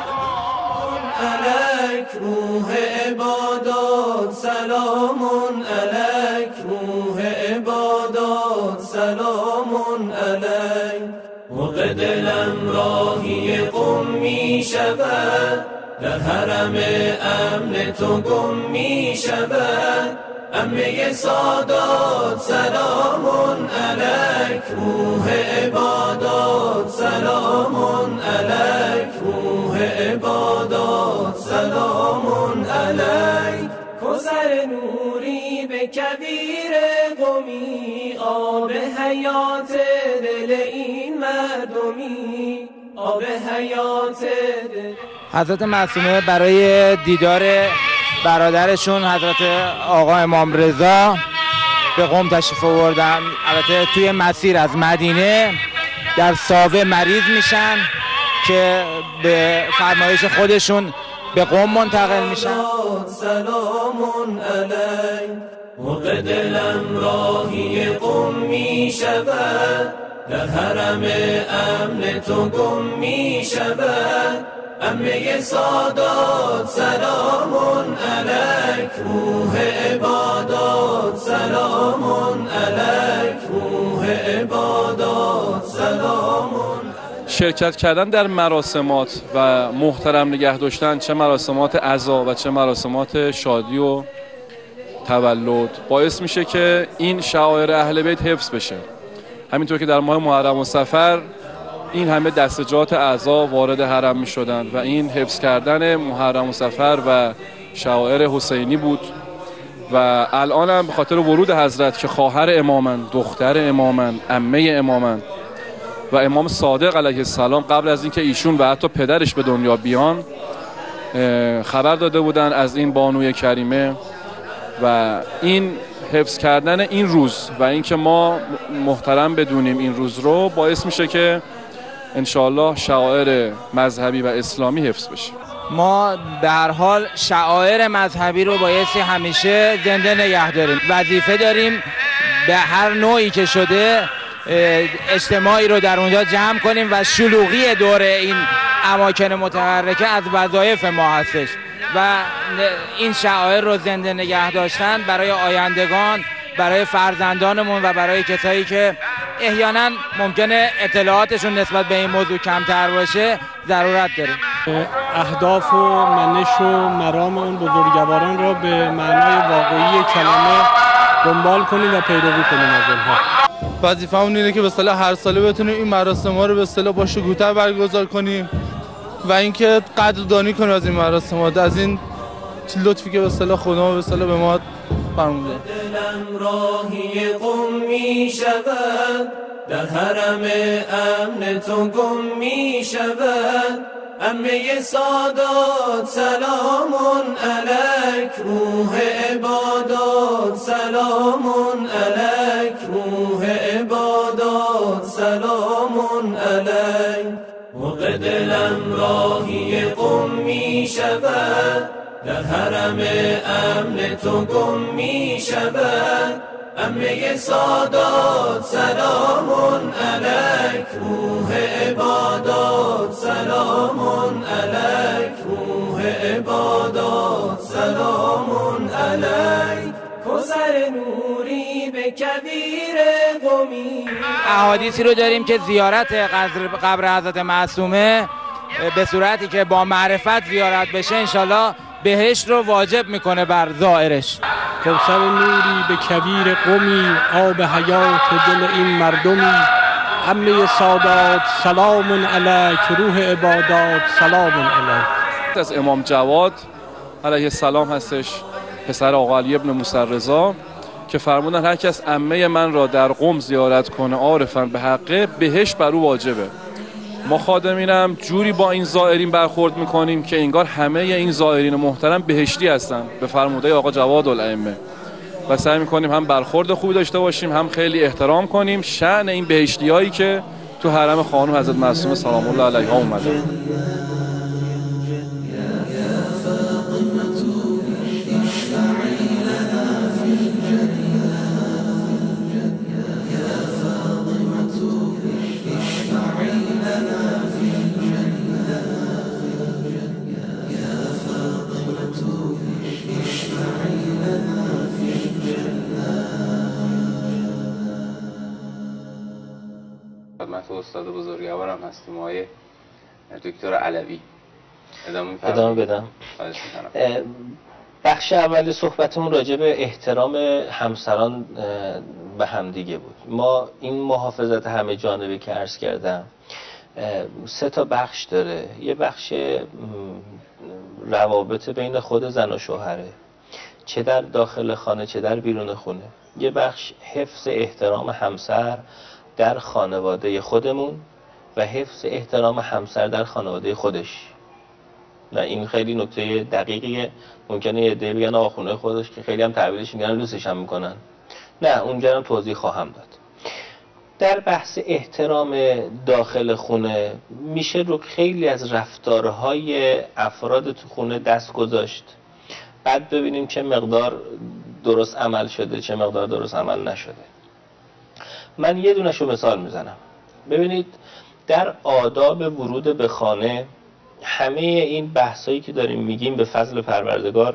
علیک روح عبادات سلام علیک، روح عبادات سلام علیک. مرغ دلم دلم راهی قم می شود، در حرم امن تو گم می شود. عمه سادات سلام علیک، روح عبادات سلام علیک، روح عبادات سلام علیک. کوثر نوری به کویر قمی، آب حیات دل این مردمی، آب حیات دل. حضرت معصومه برای دیدار برادرشون حضرت آقا امام رضا به قم تشریف آوردن. البته توی مسیر از مدینه در ساوه مریض میشن که به فرمایش خودشون به قم منتقل میشن. سلام علیک، موقع دلم راهی قم می شود، در حرم امن تو گم می شود. عمه سادات سلام علیک، روح عبادات سلام علیک، روح عبادات سلام. شرکت کردن در مراسمات و محترم نگه داشتن، چه مراسمات عزا و چه مراسمات شادی و تولد، باعث میشه که این شعائر اهل بیت حفظ بشه. همینطور که در ماه محرم و صفر این همه دستجات اعضا وارد حرم می شدند و این حفظ کردن محرم و صفر و شعائر حسینی بود. و الان هم به خاطر ورود حضرت که خواهر امامن، دختر امامن، عمه امامن و امام صادق علیه السلام قبل از اینکه ایشون و حتی پدرش به دنیا بیان خبر داده بودن از این بانوی کریمه، و این حفظ کردن این روز و اینکه ما محترم بدونیم این روز رو باعث میشه که انشاءالله شعائر مذهبی و اسلامی حفظ بشه. ما به هر حال شعائر مذهبی رو بایستی همیشه زنده نگه داریم. وظیفه داریم به هر نوعی که شده اجتماعی رو در اونجا جمع کنیم و شلوغی دور این اماکن متحرکه از وظایف ما هستش و این شعائر رو زنده نگه داشتن برای آیندگان، برای فرزندانمون و برای کسایی که احیانا ممکنه اطلاعاتشون نسبت به این موضوع کمتر باشه ضرورت داره. اهداف و منش و مرام اون بزرگواران را به معنای واقعی کلمه دنبال کنیم و پیروی کنیم از اونها. وظیفه‌مون اینه که به اصطلاح هر ساله بتونیم این مراسم‌ها رو به اصطلاح با شکوه‌تر برگزار کنیم و اینکه قدردانی کنیم از این مراسمات، از این لطفی که به اصطلاح خدا به اصطلاح به ما فرموده. دلم راهی قم می شود، در حرم امن تو گم می شود. عمه سادات سلام علیک، روح عبادات سلام علیک، روح عبادات سلام علیک. موقع دلم راهی قم می شود، در حرم امن تو گم می شود. عمه سادات سلام علیک، روح عبادات سلام علیک، روح عبادات سلام علیک. کوثر نوری به کویر قمی. احادیثی رو داریم که زیارت قبر حضرت معصومه به صورتی که با معرفت زیارت بشه انشالله بهشت رو واجب میکنه بر زائرش. کوثر نوری به کویر قمی، آب حیات دل این مردمی. عمه سادات سلام علیک، روح عبادات سلام علیک. از امام جواد علیه السلام هستش، پسر آقا علی ابن موسی رضا، که فرمودن هر کس عمه من را در قم زیارت کنه عارفاً به حقه، بهشت بر او واجبه. ما خادمینم جوری با این زائرین برخورد میکنیم که انگار همه این زائرین محترم بهشتی هستن به فرموده آقا جواد الائمه، و سعی میکنیم هم برخورد خوبی داشته باشیم، هم خیلی احترام کنیم شأن این بهشتی هایی که تو حرم خانم حضرت معصومه سلام الله علیها اومده. خدمت استاد بزرگوارم هستیم آقای دکتر علوی. ادامه بدم. بخش اول صحبتمون راجع به احترام همسران به همدیگه بود. ما این محافظت همه جانبه که عرض کردم 3 تا بخش داره. یه بخش روابط بین خود زن و شوهره، چه در داخل خانه چه در بیرون خونه. یه بخش حفظ احترام همسر در خانواده خودمون و حفظ احترام همسر در خانواده خودش. و این خیلی نکته دقیقیه. ممکنه یه عده بگن آخونه خودش که خیلی هم تعبیرش میگن لوسش هم میکنن. نه، اونجا هم توضیح خواهم داد. در بحث احترام داخل خونه میشه رو خیلی از رفتارهای افراد تو خونه دست گذاشت، بعد ببینیم چه مقدار درست عمل شده چه مقدار درست عمل نشده. من یه دونشو مثال میزنم. ببینید در آداب ورود به خانه همه این بحثایی که داریم میگیم به فضل پروردگار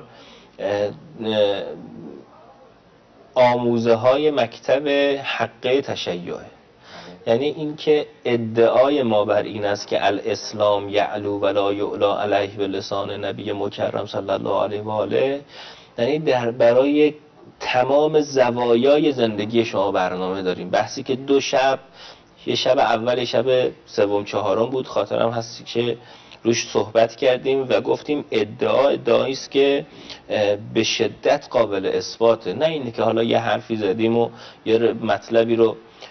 آموزه های مکتب حقه تشیعه. یعنی اینکه ادعای ما بر این است که الاسلام یعلو ولا یعلا علیه به لسان نبی مکرم صلی الله علیه و آله، یعنی برای تمام زوایای زندگی شما برنامه داریم. بحثی که 2 شب، یه شب اول شب 3م 4م بود، خاطرم هستی که روش صحبت کردیم و گفتیم ادعایی است که به شدت قابل اثباته. نه اینه که حالا یه حرفی زدیم و یه مطلبی رو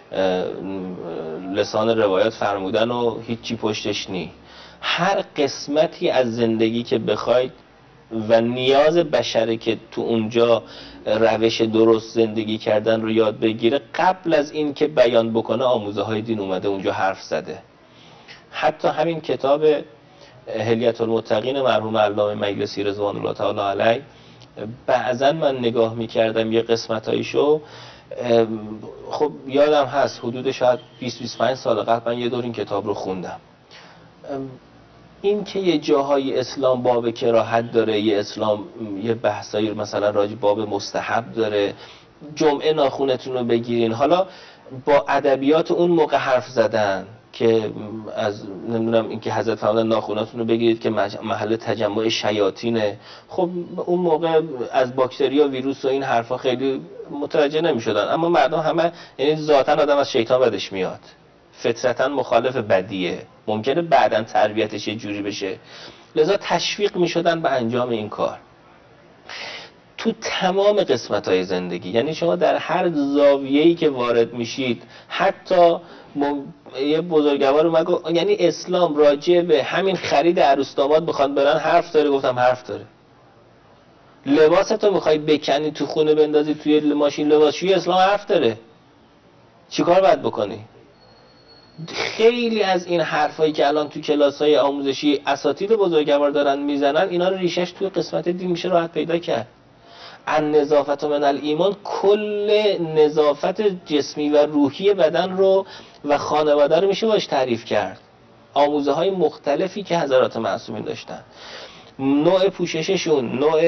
لسان روایات فرمودن و هیچی پشتش نی. هر قسمتی از زندگی که بخواید و نیاز بشره که تو اونجا روش درست زندگی کردن رو یاد بگیره، قبل از این که بیان بکنه آموزه های دین اومده اونجا حرف زده. حتی همین کتاب حلیة المتقین مرحوم علامه مجلسی رضوان الله تعالی علیه، بعضا من نگاه میکردم یه قسمتایشو، خب یادم هست حدود شاید 20-25 سال قبل من یه دور این کتاب رو خوندم. این که یه جاهای اسلام باب کراهت داره، یه اسلام یه بحثایی مثلا راجع باب مستحب داره، جمعه ناخونتون رو بگیرین، حالا با ادبیات اون موقع حرف زدن که از نمیدونم اینکه حضرت فرمودن ناخوناتون رو بگیرید که محل تجمع شیاطینه. خب اون موقع از باکتری و ویروس و این حرفا خیلی متوجه نمی‌شدن، اما مردم همه، یعنی ذاتاً آدم از شیطان بدش میاد، فطرتاً مخالف بدیه، ممکنه بعداً تربیتش یه جوری بشه، لذا تشویق می‌شدن به انجام این کار. تو تمام قسمت‌های زندگی، یعنی شما در هر زاویه‌ای که وارد میشید، حتی یه بزرگوار اومد گفت یعنی اسلام راجع به همین خرید عروس داماد بخواد برن حرف داره. گفتم حرف داره. لباستو میخوای بکنی تو خونه بندازی توی ماشین لباسشویی، اسلام حرف داره. چیکار باید بکنی؟ خیلی از این حرفایی که الان تو کلاس‌های آموزشی اساتید بزرگوار دارن میزنن، اینا رو ریشش توی قسمت دین میشه راحت پیدا کرد. النظافت من الایمان، کل نظافت جسمی و روحی بدن رو و خانواده رو میشه باش تعریف کرد. آموزه های مختلفی که حضرات معصومین داشتن، نوع پوشششون، نوع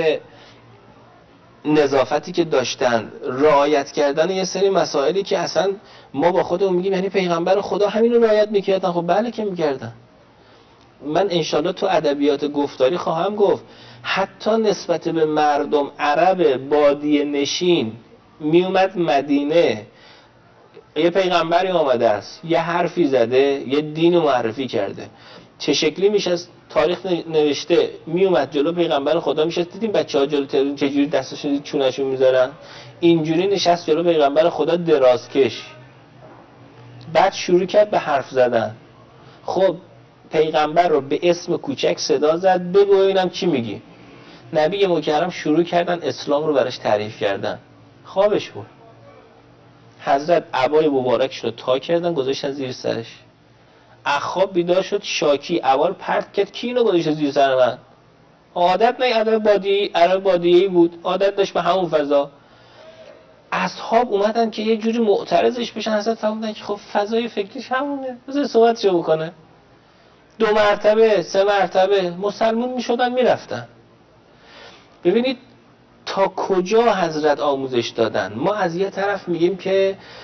نظافتی که داشتن، رعایت کردن یه سری مسائلی که اصلا ما با خودمون میگیم یعنی پیغمبر خدا همین رو رعایت میکردن. خب بله که میکردن. من انشالله تو ادبیات گفتاری خواهم گفت حتی نسبت به مردم عرب بادیه نشین میومد مدینه، یه پیغمبری آمده است، یه حرفی زده، یه دین معرفی کرده، چه شکلی میشه از تاریخ نوشته، میومد جلو پیغمبر خدا میشست. دیدیم بچه‌ها جلو تلویزیون چجوری دستشون چونشون میذارن، اینجوری نشست جلو پیغمبر خدا درازکش، بعد شروع کرد به حرف زدن. خب پیغمبر رو به اسم کوچک صدا زد، بگو ببینم چی میگی. نبی مکرم شروع کردن اسلام رو براش تعریف کردن. خوابش بود. حضرت عبای مبارکش رو تا کردن گذاشتن زیر سرش. اخواب بیدار شد شاکی، عبا رو پرت کرد، کی اینو گذاشته زیر سر من؟ عادت نه، عرب بادیه‌ای بود، عادت داشت به همون فضا. اصحاب اومدن که یه جوری معترضش بشن، حضرت فرمودن که خب فضای فکریش همونه، بذار صحبتشو بکنه. 2 مرتبه 3 مرتبه مسلمون میشدن میرفتن. ببینید تا کجا حضرت آموزش دادن. ما از یه طرف میگیم که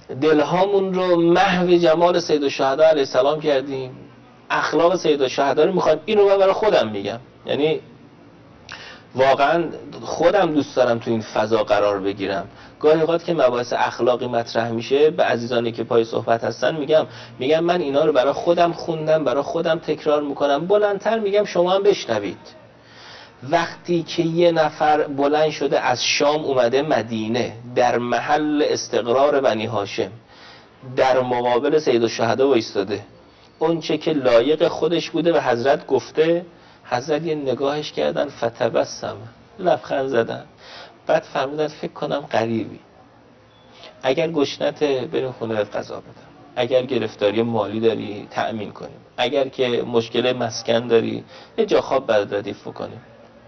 دلهامون رو محو جمال سید الشهدا علیه السلام کردیم، اخلاق سید الشهدا رو میخوایم. این رو من برای خودم میگم، یعنی واقعا خودم دوست دارم تو این فضا قرار بگیرم. گاهی اوقات که مباحث اخلاقی مطرح میشه به عزیزانی که پای صحبت هستن میگم من اینا رو برای خودم خوندم، برای خودم تکرار میکنم، بلندتر میگم شما هم بشنوید. وقتی که یه نفر بلند شده از شام اومده مدینه در محل استقرار بنی هاشم در مقابل سید الشهدا وایستاده، اون چه که لایق خودش بوده به حضرت گفته، حضرت یه نگاهش کردن فتبسم، لبخند زدن، بعد فرمودن فکر کنم غریبی، اگر گشنته بریم خونه غذا بدم، اگر گرفتاری مالی داری تأمین کنیم، اگر که مشکل مسکن داری یه جا خواب برات ردیف کنیم.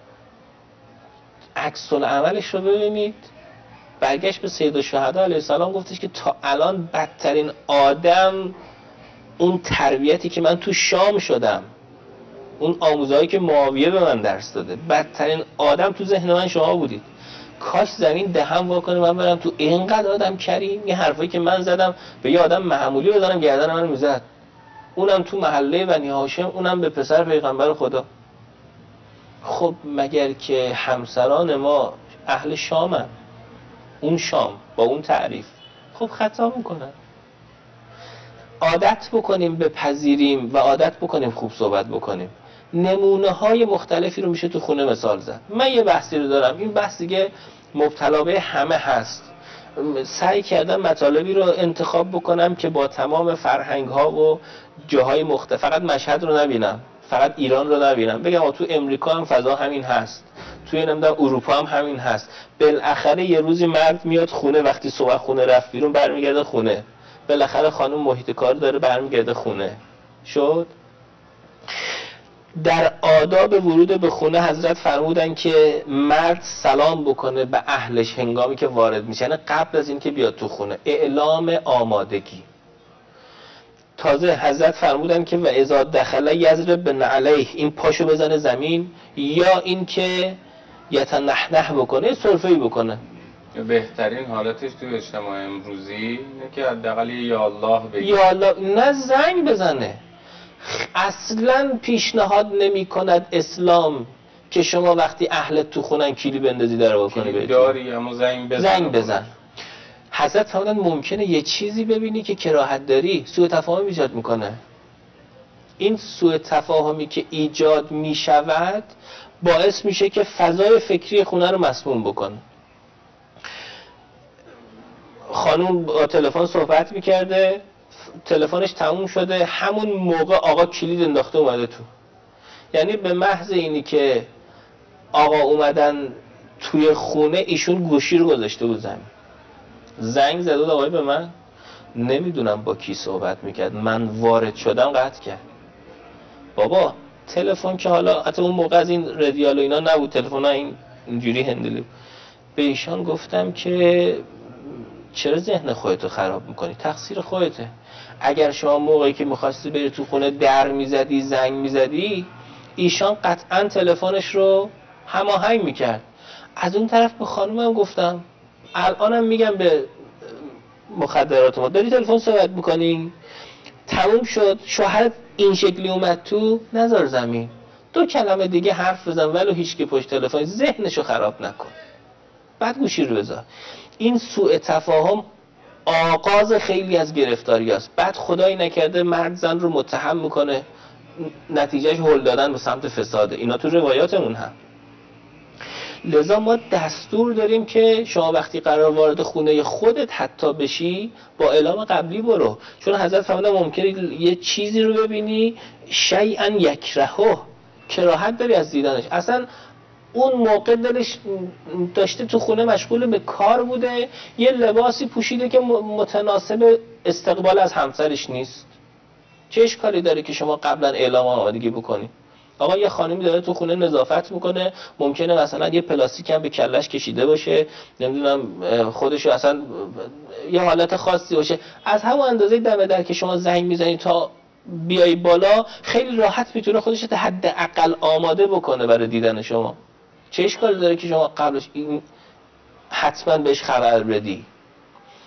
عکس العملش رو ببینید. برگشت به سید الشهدا علیه السلام گفتش که تا الان بدترین آدم، اون تربیتی که من تو شام شدم، اون آموزهایی که معاویه به من درس داده، بدترین آدم تو ذهن من شما بودید. کاش زمین دهم واکنه من برم تو اینقدر آدم کریم. یه حرفایی که من زدم به یه آدم معمولی بزنم گردن من میزد، اونم تو محله بنی هاشم، اونم به پسر پیغمبر خدا. خب مگر که همسران ما اهل شامن، اون شام با اون تعریف، خب خطا میکنن. عادت بکنیم بپذیریم و عادت بکنیم خوب صحبت بکنیم. نمونه های مختلفی رو میشه تو خونه مثال زد. من یه بحثی رو دارم، این بحث دیگه مبتلا به همه هست. سعی کردم مطالبی رو انتخاب بکنم که با تمام فرهنگ ها و جاهای مختلف، فقط مشهد رو نبینم، فقط ایران رو نبینم، بگم تو امریکا هم فضا همین هست، توی نمیدونم اروپا هم همین هست. بالاخره یه روزی مرد میاد خونه، وقتی صبح خونه رفت بیرون برمیگرده خونه، بالاخره خانم محیط کار داره برمیگرده خونه. شد در آداب ورود به خونه حضرت فرمودن که مرد سلام بکنه به اهلش هنگامی که وارد میشه، یعنی قبل از این که بیاد تو خونه، اعلام آمادگی. تازه حضرت فرمودن که و اذا دخل یضرب بنعلیه، این پاشو بزنه زمین، یا این که یتنحنح بکنه، سرفه‌ای بکنه. بهترین حالتش تو اجتماع امروزی اینه که حداقل یا الله بگه، یا الله، نه زنگ بزنه. اصلا پیشنهاد نمی کند اسلام که شما وقتی اهلت تو خونن کلی بندازی در بکنی بهتون داری، اما زنگ بزن. حضرت فرمودن ممکنه یه چیزی ببینی که کراهت داری، سوء تفاهم ایجاد میکنه. این سوء تفاهمی که ایجاد میشود باعث میشه که فضای فکری خونه رو مسموم بکنه. خانوم با تلفن صحبت میکرده، تلفنش تموم شده، همون موقع آقا کلید انداخته اومده تو. یعنی به محض اینی که آقا اومدن توی خونه، ایشون گوشی رو گذاشته بود زمین. زنگ زد آقای به من، نمیدونم با کی صحبت میکرد، من وارد شدم قطع کرد. بابا تلفن که حالا حتی اون موقع از این رادیال و اینا نبود، تلفن ها اینجوری هندلی. به ایشان گفتم که چرا ذهن خودتو خراب میکنی؟ تقصیر خودته. اگر شما موقعی که میخواستی بری تو خونه در میزدی، زنگ میزدی، ایشان قطعا تلفنش رو هماهنگ میکرد. از اون طرف به خانومم گفتم، الانم میگم به مخدرات ما، داری تلفن صحبت میکنی؟ تموم شد، شوهرت این شکلی اومد تو، نذار زمین، 2 کلمه دیگه حرف بزن، ولو هیچ کی پشت تلفن، ذهنشو خراب نکن، بعد گوشی رو بذار. این سوء تفاهم آغاز خیلی از گرفتاری است. بعد خدایی نکرده مرد زن رو متهم میکنه، نتیجهش هل دادن به سمت فساده. اینا تو روایاتمون هم. لذا ما دستور داریم که شما وقتی قرار وارد خونه خودت حتی بشی، با اعلام قبلی برو، چون حضرت فرمودن ممکنه یه چیزی رو ببینی شیئا یکرهه، کراهت داری از دیدنش. اصلا اون موقع دلش داشته تو خونه مشغول به کار بوده، یه لباسی پوشیده که متناسب استقبال از همسرش نیست. چه اشکالی داره که شما قبلا اعلام آمادگی بکنی؟ آقا یه خانمی داره تو خونه نظافت میکنه، ممکنه مثلا یه پلاستیک هم به کلش کشیده باشه، نمیدونم خودشو اصلا یه حالت خاصی باشه، از همون اندازه دم در که شما زنگ میزنی تا بیای بالا، خیلی راحت میتونه خودش تا حداقل آماده بکنه برای دیدن شما. چه اشکالی داره که شما قبلش این حتما بهش خبر بدی؟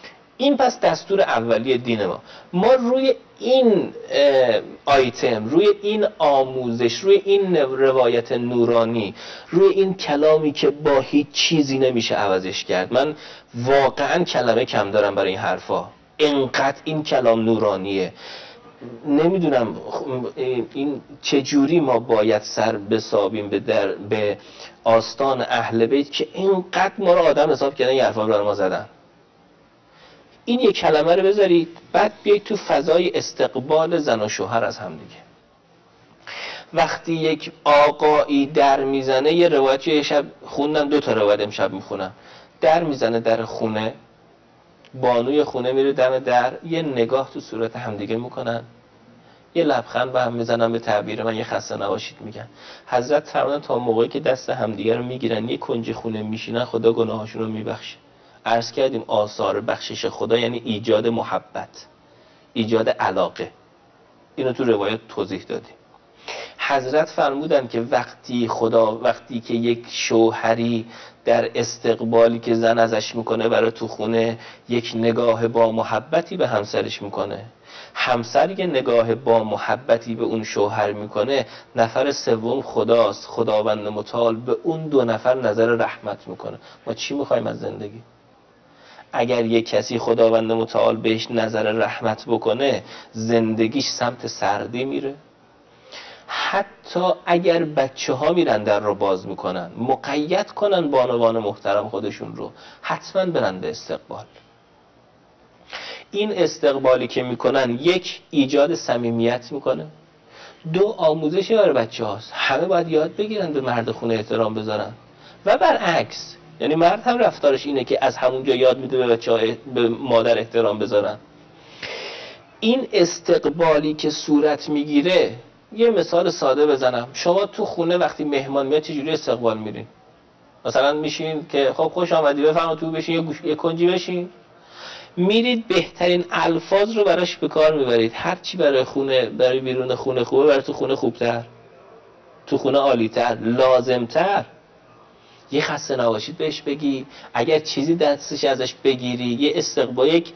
این پس دستور اولیه دین ما روی این آیتم، روی این آموزش، روی این روایت نورانی، روی این کلامی که با هیچ چیزی نمیشه عوضش کرد. من واقعا کلمه کم دارم برای این حرفا، اینقدر این کلام نورانیه. نمیدونم این چجوری ما باید سر بسابیم به آستان اهل بیت که اینقدر ما رو آدم حساب کردن یه حرفا رو ما زدن. این یک کلمه رو بذارید، بعد بیایید تو فضای استقبال زن و شوهر از هم دیگه. وقتی یک آقایی در میزنه، یه روایت یه شب خوندم، 2 تا روایت امشب میخونم، در میزنه در خونه، بانوی خونه میره دم در، یه نگاه تو صورت همدیگه میکنن، یه لبخند به هم میزنن، به تعبیر من یه خسته نباشید میگن. حضرت فرمودن تا موقعی که دست همدیگه رو میگیرن یه کنج خونه میشینن، خدا گناهاشون رو میبخشه. عرض کردیم آثار بخشش خدا یعنی ایجاد محبت، ایجاد علاقه. اینو تو روایت توضیح دادیم. حضرت فرمودن که وقتی که یک شوهری در استقبالی که زن ازش میکنه برای تو خونه یک نگاه با محبتی به همسرش میکنه، همسر یه نگاه با محبتی به اون شوهر میکنه، نفر سوم خداست، خداوند متعال به اون 2 نفر نظر رحمت میکنه. ما چی میخوایم از زندگی؟ اگر یک کسی خداوند متعال بهش نظر رحمت بکنه، زندگیش سمت سردی میره. حتی اگر بچه ها میرن در رو باز میکنن، مقید کنن بانوان محترم خودشون رو، حتما برن به استقبال. این استقبالی که میکنن، 1 ایجاد صمیمیت میکنه، 2 آموزشی برای بچه هاست. همه باید یاد بگیرن به مرد خونه احترام بذارن و برعکس. یعنی مرد هم رفتارش اینه که از همونجا یاد میده به بچه‌ها به مادر احترام بذارن. این استقبالی که صورت میگیره، یه مثال ساده بزنم. شما تو خونه وقتی مهمان میاد چجوری استقبال میرین؟ مثلا میشین که خب خوش آمدی، بفرما تو بشین، یه کنجی بشین. میرید بهترین الفاظ رو براش به کار میبرید. هر چی برای خونه، برای بیرون خونه خوبه، برای تو خونه خوبتر، تو خونه عالیتر، لازمتر. یه خسته نباشید بهش بگی، اگر چیزی دستش ازش بگیری، یه استقبال، یک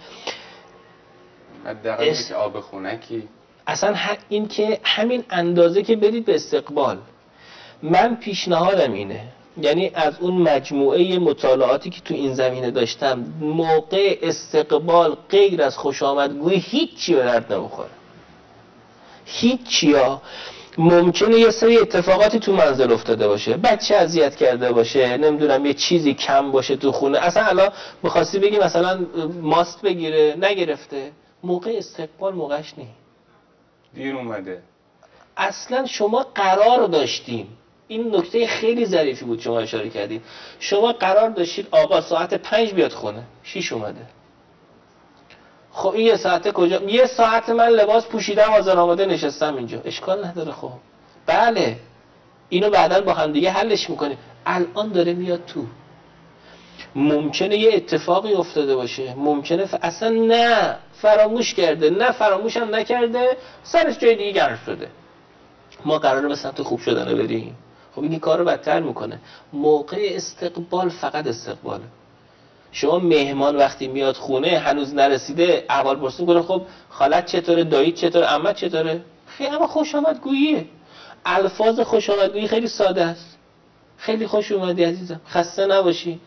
آب خونکی، اصلا این که همین اندازه که برید به استقبال. من پیشنهادم اینه، یعنی از اون مجموعه مطالعاتی که تو این زمینه داشتم، موقع استقبال غیر از خوش آمدگویی هیچی به درد نمیخوره. هیچی. ها ممکنه یه سری اتفاقاتی تو منزل افتاده باشه، بچه اذیت کرده باشه، نمیدونم یه چیزی کم باشه تو خونه، اصلا الان می‌خواستی بگی مثلا ماست بگیره نگرفته، موقع استقبال موقعش نی، دیر اومده. اصلا شما قرار داشتیم، این نکته خیلی ظریفی بود شما اشاره کردید، شما قرار داشتید آقا ساعت 5 بیاد خونه، 6 اومده. خب این یه ساعته کجا؟ یه ساعت من لباس پوشیدم، حاضر آماده نشستم اینجا، اشکال نداره. خب بله، اینو بعداً با هم دیگه حلش میکنیم. الان داره میاد تو، ممکنه یه اتفاقی افتاده باشه، ممکنه اصلا نه فراموش کرده، نه فراموش هم نکرده، سرش جای دیگه گرم شده. ما قراره به سمت خوب شدن بریم. خب این کارو بدتر میکنه. موقع استقبال فقط استقباله. شما مهمان وقتی میاد خونه هنوز نرسیده، احوال پرسی میکنه، خب خالت چطوره، داییت چطوره، عمت چطوره؟ خیلی اما خوش آمدگوییه. الفاظ خوش آمدگویی خیلی ساده است. خیلی خوش اومدی عزیزم، خسته نباشی.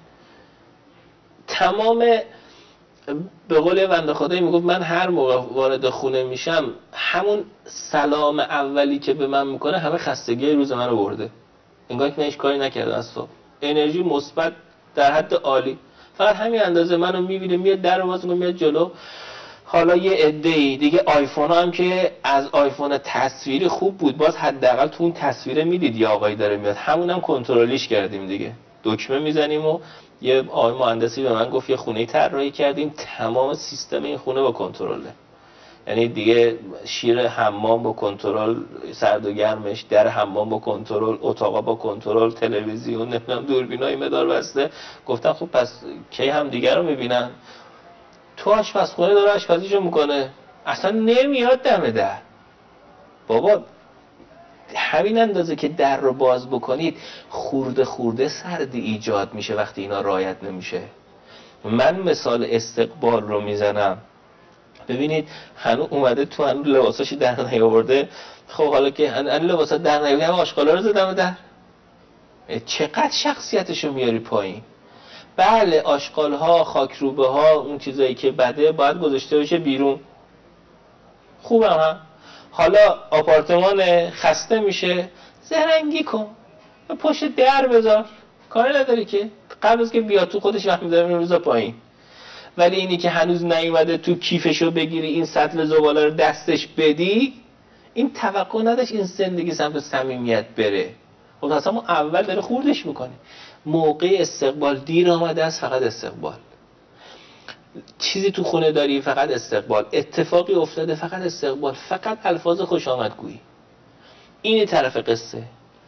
تمام به قول بنده خدایی میگفت من هر موقع وارد خونه میشم، همون سلام اولی که به من میکنه همه خستگی روز منو برده. انگار که من هیچ کاری نکردم از صبح. انرژی مثبت در حد عالی. فقط همین اندازه منو میبینه، میاد در باز میاد جلو. حالا یه عده‌ای دیگه آیفون هم که از آیفون تصویری خوب بود، باز حداقل تو اون تصویر میدید یه آقایی داره میاد، همونم کنترلیش کردیم دیگه، دکمه میزنیم. و یه آقای مهندسی به من گفت یه خونه طراحی کردیم، تمام سیستم این خونه با کنترله. یعنی دیگه شیر حمام با کنترل، سرد و گرمش، در حمام با کنترل، اتاقا با کنترل، تلویزیون، نمیدونم دوربینای مدار بسته. گفتم خب پس کی هم دیگه رو میبینن؟ تو آشپزخونه داره آشپزیشو میکنه، اصلا نمیاد دم در. بابا همین اندازه که در رو باز بکنید، خورده خورده سردی ایجاد میشه وقتی اینا رعایت نمیشه. من مثال استقبال رو میزنم. ببینید هنو اومده تو هنو لباساشی در نیاورده. خب حالا که هنو لباسا در نیاورده هم آشغالا رو زدم در. چقدر شخصیتشو میاری پایین. بله آشغال‌ها، خاکروبه‌ها، اون چیزایی که بده باید گذاشته بشه بیرون. خوبم هم. حالا آپارتمان خسته میشه، زرنگی کن، پشت در بذار، کاری نداری که قبل از که بیاد تو خودش وقت میذاره میذاره پایین. ولی اینی که هنوز نیومده تو کیفشو بگیری این سطل زباله رو دستش بدی، این توقع نداشت این زندگی سمت صمیمیت بره. خب اصلا ما اول داره خوردش میکنه. موقع استقبال دیر آمده است، فقط استقبال. چیزی تو خونه داری، فقط استقبال. اتفاقی افتاده، فقط استقبال. فقط الفاظ خوش آمدگویی. این طرف قصه.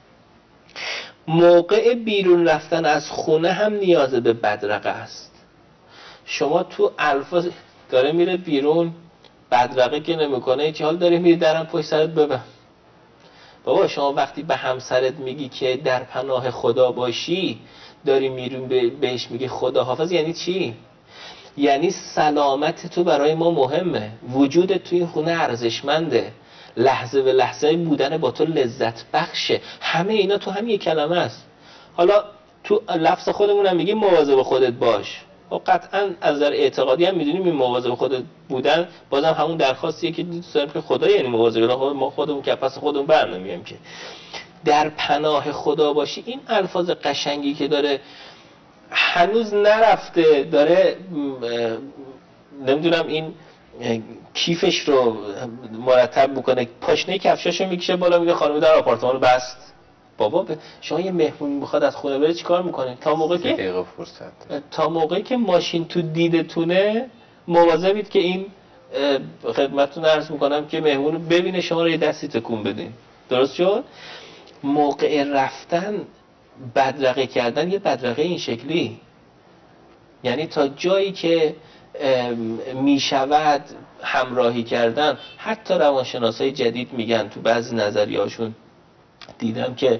موقع بیرون رفتن از خونه هم نیاز به بدرقه است. شما تو الفاظ داره میره بیرون، بدرقه که نمیکنه، چه حال داری میری درم پشت سرت ببن. بابا شما وقتی به همسرت میگی که در پناه خدا باشی، داری میرون بهش میگی خدا حافظ، یعنی چی؟ یعنی سلامت تو برای ما مهمه، وجودت تو این خونه ارزشمنده، لحظه به لحظه بودن با تو لذت بخشه. همه اینا تو همین کلمه است. حالا تو لفظ خودمون هم میگیم مواظب خودت باش. و قطعا از نظر اعتقادی هم میدونیم این مواظب خودت بودن بازم همون درخواستیه که دوست داریم که خدا یعنی مواظب ما خودمون که پس خودمون برنمیایم که در پناه خدا باشی. این الفاظ قشنگی که داره هنوز نرفته، داره نمیدونم این کیفش رو مرتب بکنه، پاشنه کفشاشو میکشه بالا، میگه خانم در آپارتمان رو بست. بابا شما یه مهمون میخواد از خونه بره چیکار میکنه؟ تا موقعی که ماشین تو دیدتونه مواظبید که این خدمتتون عرض میکنم که مهمون رو ببینه شما رو یه دستی تکون بدین. درست شد؟ موقع رفتن بدرقه کردن یه بدرقه این شکلی، یعنی تا جایی که میشود همراهی کردن. حتی روانشناسای جدید میگن تو بعضی نظریه‌هاشون دیدم که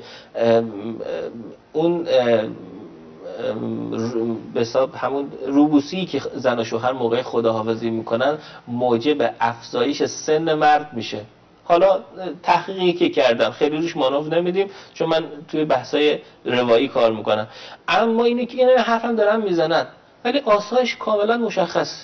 اون به حساب همون روبوسی که زن و شوهر موقع خداحافظی میکنن موجب افزایش سن مرد میشه. حالا تحقیقی که کردم خیلی روش مانور نمیدیم چون من توی بحثای روایی کار میکنم، اما اینه که این حرفم دارن میزنن ولی آثارش کاملا مشخصه.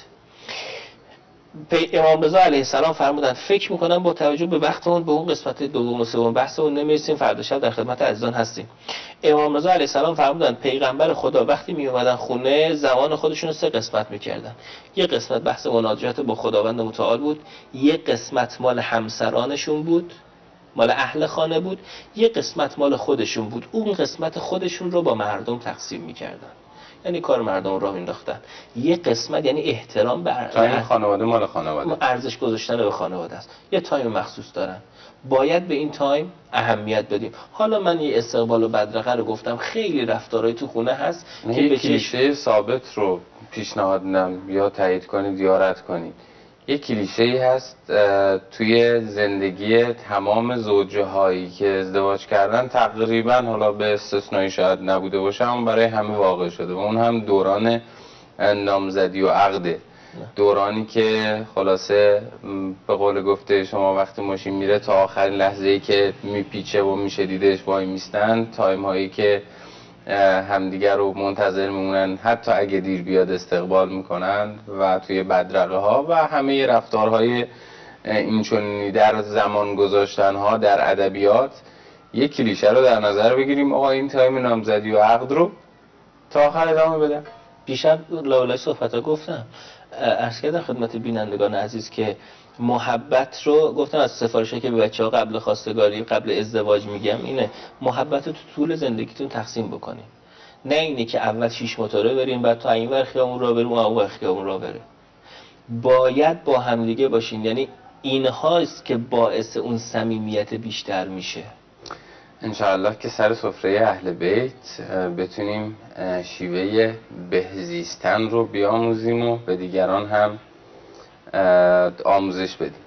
امام رضا علیه السلام فرمودن، فکر میکنم با توجه به وقتمون به اون قسمت دوم و سوم بحثمون نمیرسیم، فردا شب در خدمت عزیزان هستیم. امام رضا علیه السلام فرمودن پیغمبر خدا وقتی می اومدن خونه زمان خودشون رو 3 قسمت میکردن. یه قسمت بحث مناجات با خداوند متعال بود، یه قسمت مال همسرانشون بود، مال اهل خانه بود، یه قسمت مال خودشون بود. اون قسمت خودشون رو با مردم تقسیم میکردن، یعنی کار مردم رو مینداختن. یه قسمت یعنی احترام به تایم خانواده، مال خانواده، ارزش گذاشتن به خانواده است. یه تایم مخصوص دارن، باید به این تایم اهمیت بدیم. حالا من یه استقبال و بدرقه رو گفتم، خیلی رفتارهای تو خونه هست که به کلیشه ثابت رو پیشنهاد میدم یا تایید کنید یا رد کنید. یک کلیشه‌ای هست توی زندگی تمام زوجه هایی که ازدواج کردن تقریبا، حالا به استثنایی شاید نبوده باشه اما برای همه واقع شده و اون هم دوران نامزدی و عقده. دورانی که خلاصه به قول گفته شما وقتی ماشین میره تا آخرین لحظه‌ای که میپیچه و میشه دیدش وای میستن، تایم هایی که همدیگر رو منتظر میمونن، حتی اگه دیر بیاد استقبال میکنن و توی بدرقه ها و همه رفتارهای اینچنینی در زمان گذاشتن ها در ادبیات. یک کلیشه رو در نظر بگیریم، آقا این تایم نامزدی و عقد رو تا آخر ادامه بدم. بیشتر لولای صحبت ها گفتم، عرض کردم خدمت بینندگان عزیز که محبت رو گفتم از سفارشی که به بچه‌ها قبل خواستگاری قبل ازدواج میگم اینه، محبت رو تو طول زندگیتون تقسیم بکنین. نه اینه که اول 6 موتوره بریم بعد تو این ور خیابون راه بریم اون ور خیابون راه بره. باید با همدیگه باشین، یعنی اینهاست که باعث اون صمیمیت بیشتر میشه. انشاءالله که سر سفره اهل بیت بتونیم شیوه بهزیستن رو بیاموزیم و به دیگران هم آموزش بدیم.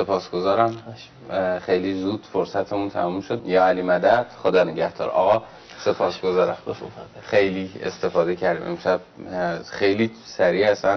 سپاسگزارم، خیلی زود فرصتمون تموم شد. یا علی مدد، خدا نگهدار. آقا سپاسگزارم. خیلی استفاده کردیم امشب، خیلی سریع اصلا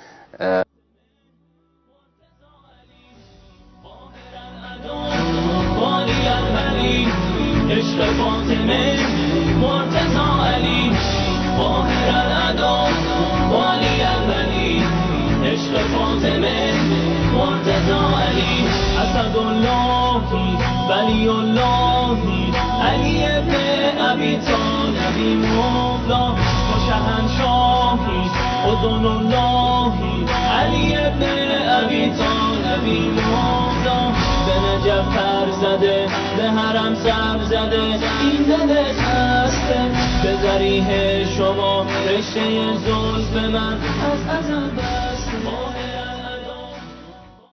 عشق فاطمه مرتضی علی باهر الادا والی الولی عشق فاطمه مرتضی علی اسد اللهی ولی اللهی علی ابن ابی طالبی مولا و شهنشاهی اذن اللهی علی ابن ابی طالبی مولا به نجف پر زده به حرم سر زده این دل خسته به ذریح شما رشته زلف من از ازل بسته